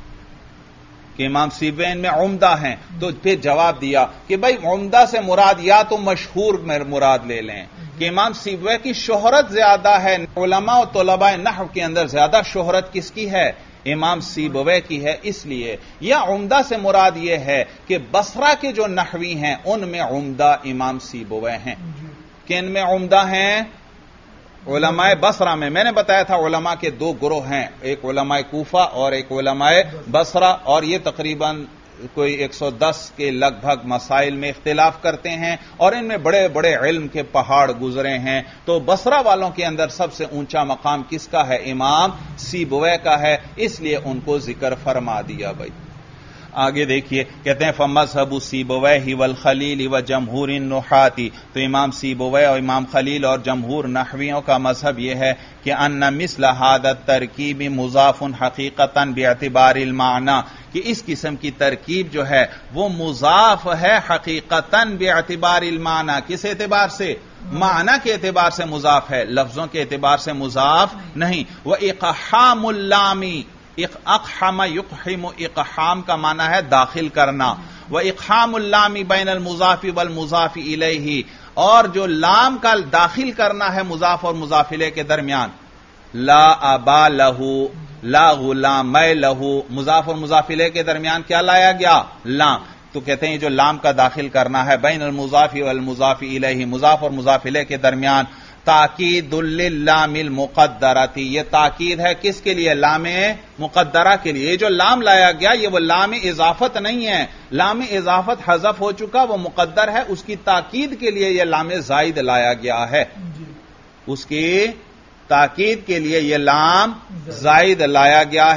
کہ امام سیبویہ ان میں عمدہ ہیں. تو پھر جواب دیا کہ بھائی عمدہ سے مراد یا تو مشہور میں مراد لے لیں کہ امام سیبویہ کی شہرت زیادہ ہے، علماء و طلباء نحو کے اندر زیادہ شہرت کس کی ہے؟ امام سیبویہ کی ہے، اس لیے. یا عمدہ سے مراد یہ ہے کہ بصرہ کے جو نحوی ہیں ان میں عمدہ امام سیبویہ ہیں. کن میں عمدہ ہیں؟ علماء بصرہ میں. میں نے بتایا تھا علماء کے دو گروہ ہیں، ایک علماء کوفہ اور ایک علماء بصرہ، اور یہ تقریباً کوئی ایک سو دس کے لگ بھگ مسائل میں اختلاف کرتے ہیں اور ان میں بڑے بڑے علم کے پہاڑ گزرے ہیں. تو بصرہ والوں کے اندر سب سے اونچا مقام کس کا ہے؟ امام سیبویہ کا ہے، اس لیے ان کو ذکر فرما دیا. بھائی آگے دیکھیے، کہتے ہیں فَمَذْهَبُ سِيبَوَيْهِ وَالْخَلِيلِ وَجَمْهُورِ النُّحَاةِ، تو امام سیبویہ اور امام خلیل اور جمہور نحویوں کا مذہب یہ ہے کہ ان مثل هذا الترکیب مضاف حقیقتاً باعتبار المعنی، کہ اس قسم کی ترکیب جو ہے وہ مضاف ہے حقیقتاً باعتبار المعنی. کس اعتبار سے؟ معنی کے اعتبار سے مضاف ہے، لفظوں کے اعتبار سے مضاف نہیں. وَإِقْحَامُ اللَّامِ، اقحم یقحم، اقحام کا معنی ہے داخل کرنا. وَإِقْحَامُ اللَّامِ بَيْنَ الْمُضَافِ وَالْمُضَافِ إِلَيْهِ، اور جو لام کا داخل کرنا ہے مضاف اور مضاف الیہ کے درمیان. لا ابا لہو، لا غلام لہو، مضاف اور مضاف الیہ کے درمیان کیا لایا گیا؟ لام. تو کہتے ہیں جو لام کا داخل کرنا ہے بین المضاف والمضاف الیہ، مضاف اور مضاف الیہ کے درمیان، تاکید للام المقدرتی، یہ تاکید ہے کس کے لیے؟ لام مقدرہ کے لیے. یہ جو لام لایا گیا یہ وہ لام اضافت نہیں ہے، لام اضافت حذف ہو چکا، وہ مقدر ہے، اس کی تاکید کے لیے یہ لام زائد لایا گیا ہے. اس کی تاکید کے لیے یہ لام زائد لایا گیا ہے.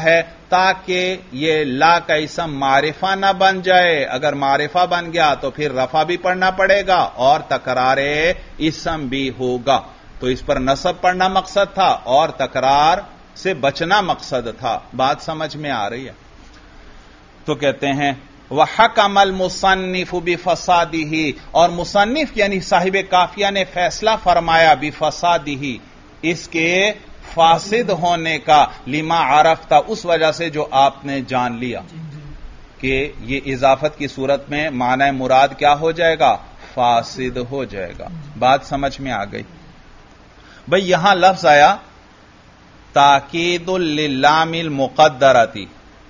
تاکہ یہ لا کا اسم معرفہ نہ بن جائے. اگر معرفہ بن گیا تو پھر رفع بھی پڑھنا پڑے گا اور تکرار اسم بھی ہوگا. تو اس پر نصب پڑھنا مقصد تھا اور تکرار سے بچنا مقصد تھا. بات سمجھ میں آ رہی ہے؟ تو کہتے ہیں وَحَكَمَ الْمُصَنِّفُ بِفَسَادِهِ، اور مصنف یعنی صاحب کافیہ نے فیصلہ فرمایا بِفَسَادِهِ، اس کے فاسد ہونے کا، لما عرفت، اس وجہ سے جو آپ نے جان لیا کہ یہ اضافت کی صورت میں معنی مراد کیا ہو جائے گا؟ فاسد ہو جائے گا. بات سمجھ میں آ گئی؟ بھئی یہاں لفظ آیا تاکید للام المقدرتی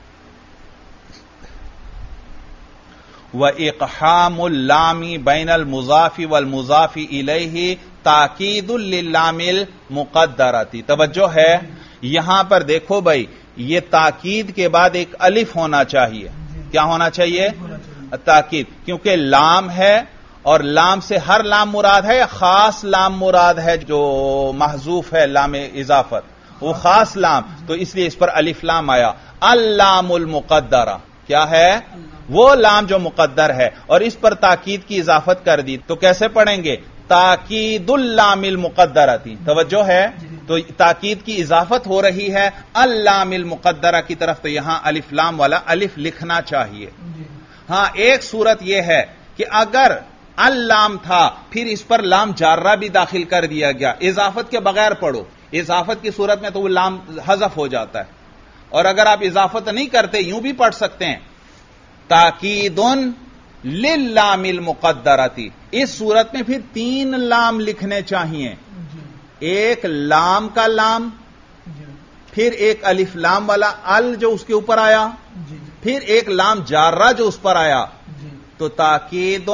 وَإِقْحَامُ اللَّامِ بَيْنَ الْمُضَافِ وَالْمُضَافِ إِلَيْهِ تَأْكِيدٌ لِلَّامِ الْمُقَدَّرَةِ. توجہ ہے یہاں پر دیکھو بھائی، یہ تاکید کے بعد ایک الف ہونا چاہیے. کیا ہونا چاہیے؟ تاکید. کیونکہ لام ہے اور لام سے ہر لام مراد ہے یا خاص لام مراد ہے جو محذوف ہے لام اضافت؟ وہ خاص لام، تو اس لیے اس پر الف لام آیا. اللام المقدرہ کیا ہے؟ وہ لام جو مقدر ہے، اور اس پر تاکید کی اضافت کر دی. تو کیسے پڑھیں گے؟ تاکید اللام المقدرتی. توجہ ہے؟ تو تاکید کی اضافت ہو رہی ہے اللام المقدرہ کی طرف، تو یہاں الف لام والا الف لکھنا چاہیے. ہاں ایک صورت یہ ہے کہ اگر اللام تھا پھر اس پر لام جارہ بھی داخل کر دیا گیا، اضافت کے بغیر پڑھو. اضافت کی صورت میں تو وہ لام حذف ہو جاتا ہے، اور اگر آپ اضافت نہیں کرتے یوں بھی پڑھ سکتے ہیں تاکید للام المقدرتی. اس صورت میں پھر تین لام لکھنے چاہیے، ایک لام کا لام، پھر ایک الف لام والا ال جو اس کے اوپر آیا، پھر ایک لام جارہ جو اس پر آیا. تو تاکید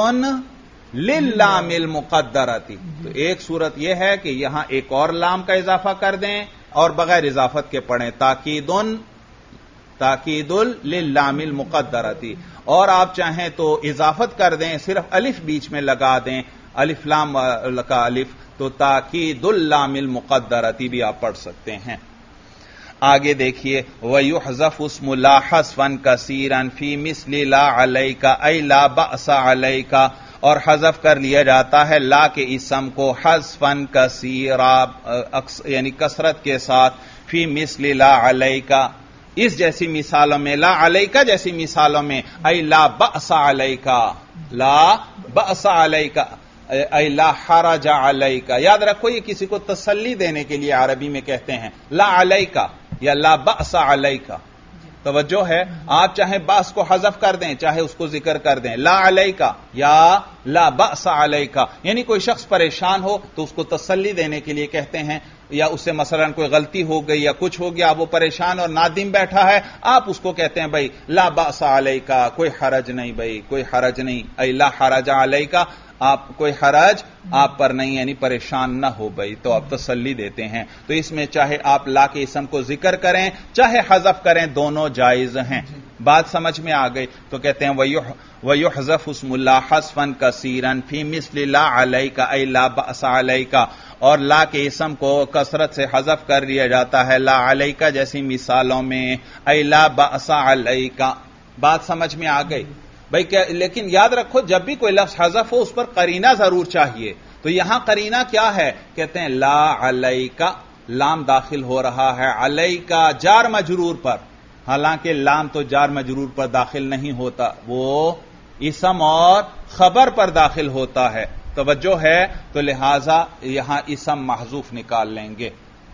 للام المقدرتی. تو ایک صورت یہ ہے کہ یہاں ایک اور لام کا اضافہ کر دیں اور بغیر اضافت کے پڑھیں تاکید تاکید للام المقدرتی. اور آپ چاہیں تو اضافت کر دیں، صرف الف بیچ میں لگا دیں، الف لام کا الف، تو تاکید اللام المقدرتی بھی آپ پڑھ سکتے ہیں. آگے دیکھیے وَيُحْذَفُ اسْمُ لَا حَذْفًا كَثِيرًا فِي مِثْلِ لَا عَلَيْكَ أَيْ لَا بَأْسَ عَلَيْكَ، اور حذف کر لیا جاتا ہے لا کے اسم کو حذفاً کثیرا، یعنی کثرت کے ساتھ، فی مثل لا علیکا، اس جیسی مثالوں میں، لا علیکا جیسی مثالوں میں، ای لا بأس علیکا، لا بأس علیکا، ای لا حرج علیکا. یاد رکھو یہ کسی کو تسلی دینے کے لیے عربی میں کہتے ہیں لا علیکا یا لا بأس علیکا. توجہ ہے، آپ چاہے باس کو حذف کر دیں چاہے اس کو ذکر کر دیں، لا علیکا یا لا بأس علیکا، یعنی کوئی شخص پریشان ہو تو اس کو تسلی دینے کے لیے کہتے ہیں، یا اس سے مثلا کوئی غلطی ہو گئی یا کچھ ہو گیا، وہ پریشان اور نادم بیٹھا ہے، آپ اس کو کہتے ہیں بھائی لا بأس علیکا، کوئی حرج نہیں بھائی، کوئی حرج نہیں، ای لا حرج علیکا، آپ کوئی حرج آپ پر نہیں، یعنی پریشان نہ ہو بھائی، تو آپ تسلی دیتے ہیں. تو اس میں چاہے آپ لا کے اسم کو ذکر کریں چاہے حذف کریں، دونوں جائز ہیں. بات سمجھ میں آ گئی؟ تو کہتے ہیں وَيُحْذَفُ اسْمُ لَا حَذْفًا كَثِيرًا فِي مِثْلِ لَا عَلَيْكَ أَيْ لَا بَأْسَ عَلَيْكَ، اور لا کے اسم کو کثرت سے حذف کر دیا جاتا ہے لا علیکا جیسی مثالوں میں، ای لا بأس علیکا. بات سمجھ میں آ گئی بھائی؟ لیکن یاد رکھو جب بھی کوئی لفظ حذف ہو اس پر قرینہ ضرور چاہیے. تو یہاں قرینہ کیا ہے؟ کہتے ہیں لا علیکا، لام داخل ہو رہا ہے علیکا جار مجرور پر، حالانکہ لام تو جار مجرور پر داخل نہیں ہوتا، وہ اسم اور خبر پر داخل ہوتا ہے. توجہ ہے؟ تو لہذا یہاں اسم محذوف نکال لیں گے.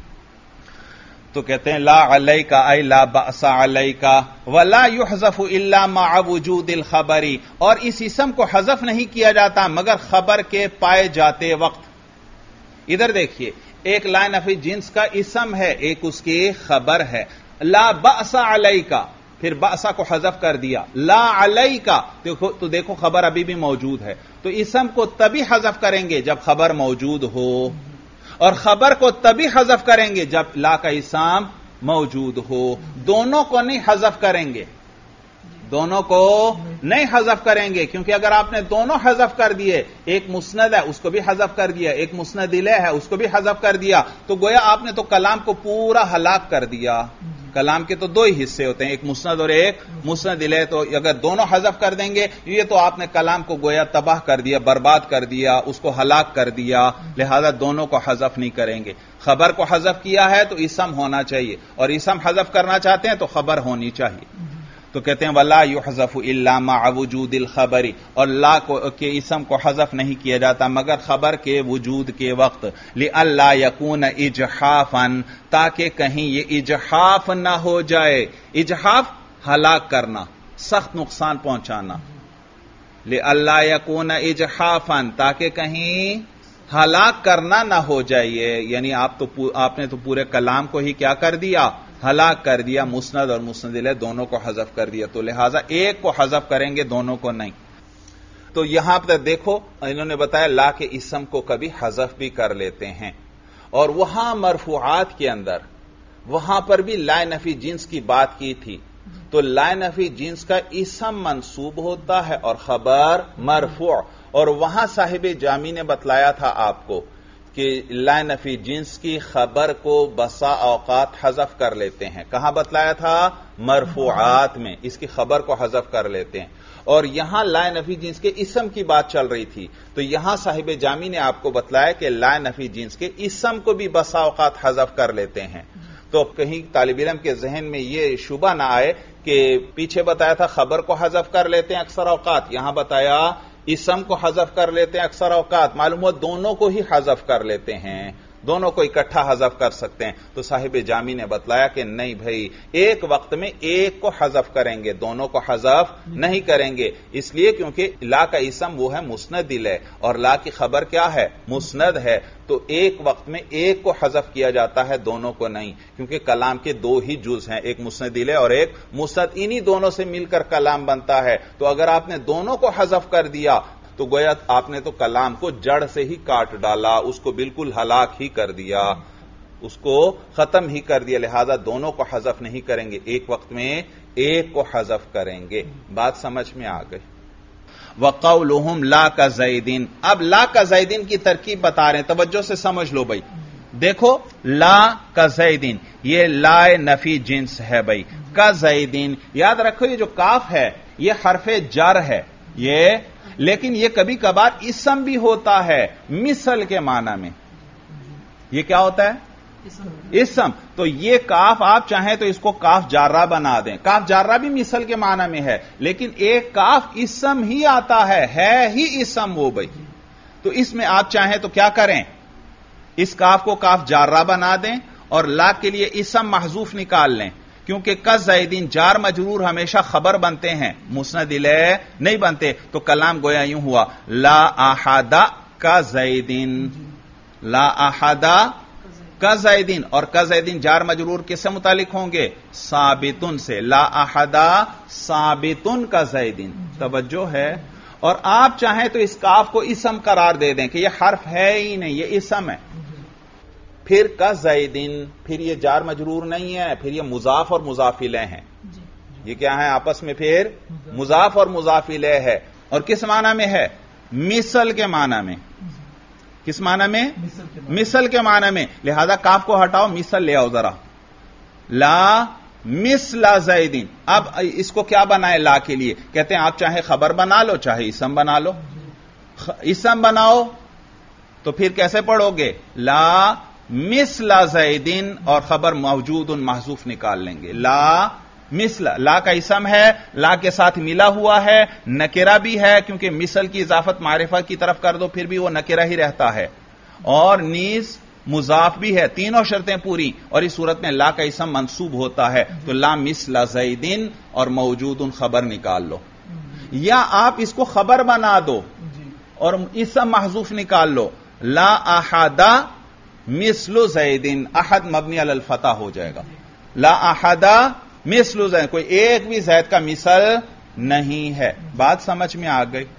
تو کہتے ہیں لا علیکا ای لا بأس علیکا ولا یحذف الا مع وجود الخبر، اور اس اسم کو حذف نہیں کیا جاتا مگر خبر کے پائے جاتے وقت. ادھر دیکھیے، ایک لا نفی جنس کا اسم ہے، ایک اس کی خبر ہے. لا بأس علیکا، پھر بأسا کو حذف کر دیا، لا علیکا، تو دیکھو خبر ابھی بھی موجود ہے. تو اسم کو تبھی حذف کریں گے جب خبر موجود ہو، اور خبر کو تبھی حذف کریں گے جب لا کا اسم موجود ہو. دونوں کو نہیں حذف کریں گے، دونوں کو نہیں حذف کریں گے، کیونکہ اگر آپ نے دونوں حذف کر دیے، ایک مسند ہے اس کو بھی حذف کر دیا، ایک مسند الیہ ہے اس کو بھی حذف کر دیا، تو گویا آپ نے تو کلام کو پورا ہلاک کر دیا. کلام کے تو دو ہی حصے ہوتے ہیں، ایک مسند اور ایک مسند الیہ، تو اگر دونوں حذف کر دیں گے یہ تو آپ نے کلام کو گویا تباہ کر دیا، برباد کر دیا، اس کو ہلاک کر دیا، لہذا دونوں کو حذف نہیں کریں گے۔ خبر کو حذف کیا ہے تو اسم ہونا چاہیے، اور اسم حذف کرنا چاہتے ہیں تو خبر ہونی چاہیے۔ تو کہتے ہیں وَلَا يُحْذَفُ إِلَّا مَعَ وُجُودِ الْخَبَرِ، اور لا کو کے اسم کو حذف نہیں کیا جاتا مگر خبر کے وجود کے وقت، لِأَلَّا يَكُونَ إِجْحَافًا، تاکہ کہیں یہ اجحاف نہ ہو جائے۔ اجحاف ہلاک کرنا، سخت نقصان پہنچانا۔ لِأَلَّا يَكُونَ إِجْحَافًا، تاکہ کہیں ہلاک کرنا نہ ہو جائے، یعنی آپ تو آپ نے تو پورے کلام کو ہی کیا کر دیا، ہلاک کر دیا، مسند اور مسند الیہ دونوں کو حذف کر دیا، تو لہذا ایک کو حذف کریں گے دونوں کو نہیں۔ تو یہاں پر دیکھو انہوں نے بتایا لا کے اسم کو کبھی حذف بھی کر لیتے ہیں، اور وہاں مرفوعات کے اندر وہاں پر بھی لا نفی جنس کی بات کی تھی، تو لا نفی جنس کا اسم منصوب ہوتا ہے اور خبر مرفوع، اور وہاں صاحب جامی نے بتلایا تھا آپ کو کہ لا نفی جنس کی خبر کو بسا اوقات حذف کر لیتے ہیں۔ کہاں بتلایا تھا؟ مرفوعات میں اس کی خبر کو حذف کر لیتے ہیں، اور یہاں لا نفی جنس کے اسم کی بات چل رہی تھی، تو یہاں صاحب جامی نے آپ کو بتلایا کہ لا نفی جنس کے اسم کو بھی بسا اوقات حذف کر لیتے ہیں۔ تو کہیں طالب علم کے ذہن میں یہ شبہ نہ آئے کہ پیچھے بتایا تھا خبر کو حذف کر لیتے ہیں اکثر اوقات، یہاں بتایا اسم کو حذف کر لیتے ہیں اکثر اوقات، معلوم ہوا دونوں کو ہی حذف کر لیتے ہیں، دونوں کو اکٹھا حذف کر سکتے ہیں۔ تو صاحب جامی نے بتلایا کہ نہیں بھائی، ایک وقت میں ایک کو حذف کریں گے، دونوں کو حذف نہیں کریں گے، اس لیے کیونکہ لا کا اسم وہ ہے مسند الیہ اور لا کی خبر کیا ہے؟ مسند ہے، تو ایک وقت میں ایک کو حذف کیا جاتا ہے، دونوں کو نہیں، کیونکہ کلام کے دو ہی جز ہیں، ایک مسند الیہ اور ایک مسند، انہی دونوں سے مل کر کلام بنتا ہے۔ تو اگر آپ نے دونوں کو حذف کر دیا تو گویا آپ نے تو کلام کو جڑ سے ہی کاٹ ڈالا، اس کو بالکل ہلاک ہی کر دیا، اس کو ختم ہی کر دیا، لہذا دونوں کو حذف نہیں کریں گے، ایک وقت میں ایک کو حذف کریں گے۔ بات سمجھ میں آ گئی؟ وَقَوْلُهُمْ لَا كَزَيْدٍ، اب لا كَزَيْدٍ کی ترکیب بتا رہے ہیں، توجہ سے سمجھ لو بھائی، دیکھو لا كَزَيْدٍ یہ لا نفی جنس ہے بھائی، كَزَيْدٍ یاد رکھو یہ جو کاف ہے یہ حرف جر ہے، یہ لیکن یہ کبھی کبھار اسم بھی ہوتا ہے مثل کے معنی میں، یہ کیا ہوتا ہے؟ اسم، تو یہ کاف آپ چاہیں تو اس کو کاف جارہ بنا دیں، کاف جارہ بھی مثل کے معنی میں ہے، لیکن ایک کاف اسم ہی آتا ہے ہے ہی اسم وہ بھائی، تو اس میں آپ چاہیں تو کیا کریں، اس کاف کو کاف جارہ بنا دیں اور لا کے لیے اسم محذوف نکال لیں، کیونکہ کزیدین جار مجرور ہمیشہ خبر بنتے ہیں، مسند الیہ نہیں بنتے، تو کلام گویا یوں ہوا لا احد کزیدین، لا احد کزیدین، اور کزیدین جار مجرور کس سے متعلق ہوں گے؟ ثابتن سے، لا احد ثابتن کزیدین، توجہ ہے؟ اور آپ چاہیں تو اس کاف کو اسم قرار دے دیں کہ یہ حرف ہے ہی نہیں، یہ اسم ہے، پھر کزیدین، پھر یہ جار مجرور نہیں ہے، پھر یہ مضاف اور مضاف الیہ ہیں، یہ کیا ہے آپس میں؟ پھر مضاف اور مضاف الیہ ہے، اور کس معنی میں ہے؟ مثل کے معنی میں، کس معنی میں؟ مثل کے معنی میں، لہذا کاف کو ہٹاؤ، مثل لے آؤ ذرا، لا مثل زیدین، اب اس کو کیا بنائے لا کے لیے؟ کہتے ہیں آپ چاہے خبر بنا لو چاہے اسم بنا لو، اسم بناؤ تو پھر کیسے پڑھو گے؟ لا مثل زیدین، اور خبر موجود محذوف نکال لیں گے، لا مثل، لا کا اسم ہے، لا کے ساتھ ملا ہوا ہے، نکرہ بھی ہے کیونکہ مثل کی اضافت معرفہ کی طرف کر دو پھر بھی وہ نکرہ ہی رہتا ہے، اور نیز مضاف بھی ہے، تینوں شرطیں پوری، اور اس صورت میں لا کا اسم منصوب ہوتا ہے، تو لا مثل زیدین اور موجود خبر نکال لو، یا آپ اس کو خبر بنا دو اور اسم محذوف نکال لو، لا احد مثل زیدین، احد مبنی علی الفتح ہو جائے گا، لا احد مثل زید، کوئی ایک بھی زید کا مثل نہیں ہے، بات سمجھ میں آ گئی؟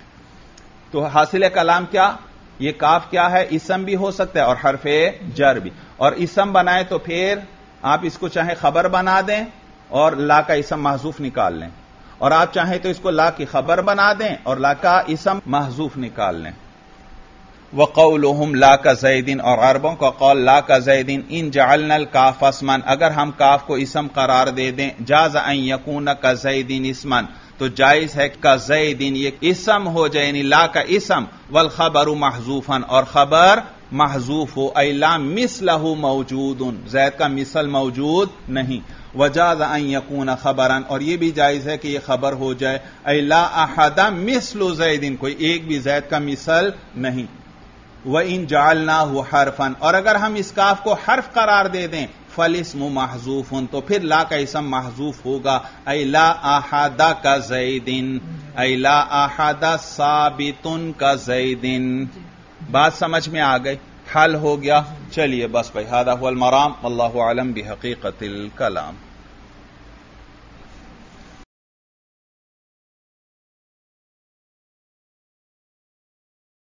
تو حاصل کلام کیا؟ یہ کاف کیا ہے؟ اسم بھی ہو سکتا ہے اور حرف جر بھی، اور اسم بنائے تو پھر آپ اس کو چاہے خبر بنا دیں اور لا کا اسم محذوف نکال لیں، اور آپ چاہیں تو اس کو لا کی خبر بنا دیں اور لا کا اسم محذوف نکال لیں۔ وقولهم لا كزيد، اور عربوں کا قول لا كزيد، ان جعلنا الكاف اسما، اگر ہم کاف کو اسم قرار دے دیں، جاز ان يكون كزيد اسما، تو جائز ہے كزيد یہ اسم ہو جائے، یعنی لا کا اسم، والخبر محذوفا، اور خبر محذوف ہو، اي لا مثله موجود، زید کا مثل موجود نہیں، وجاز ان يكون خبرا، اور یہ بھی جائز ہے کہ یہ خبر ہو جائے، اي لا احد مثل زید، کوئی ایک بھی زید کا مثل نہیں، وَإِن جَعَلْنَاهُ حَرْفًا، اور اگر ہم اس کاف کو حرف قرار دے دیں، فَالِاسْمُ مَحْذُوفٌ، تو پھر لا کا اسم محذوف ہوگا، اَيْ لَا أَحَدَ كَزَيْدٍ، اَيْ لَا أَحَدَ ثَابِتٌ كَزَيْدٍ۔ بات سمجھ میں آ گئی، حل ہو گیا۔ چلیے بس بھائی، هذا هو المرام، واللہ اعلم بحقیقت الکلام۔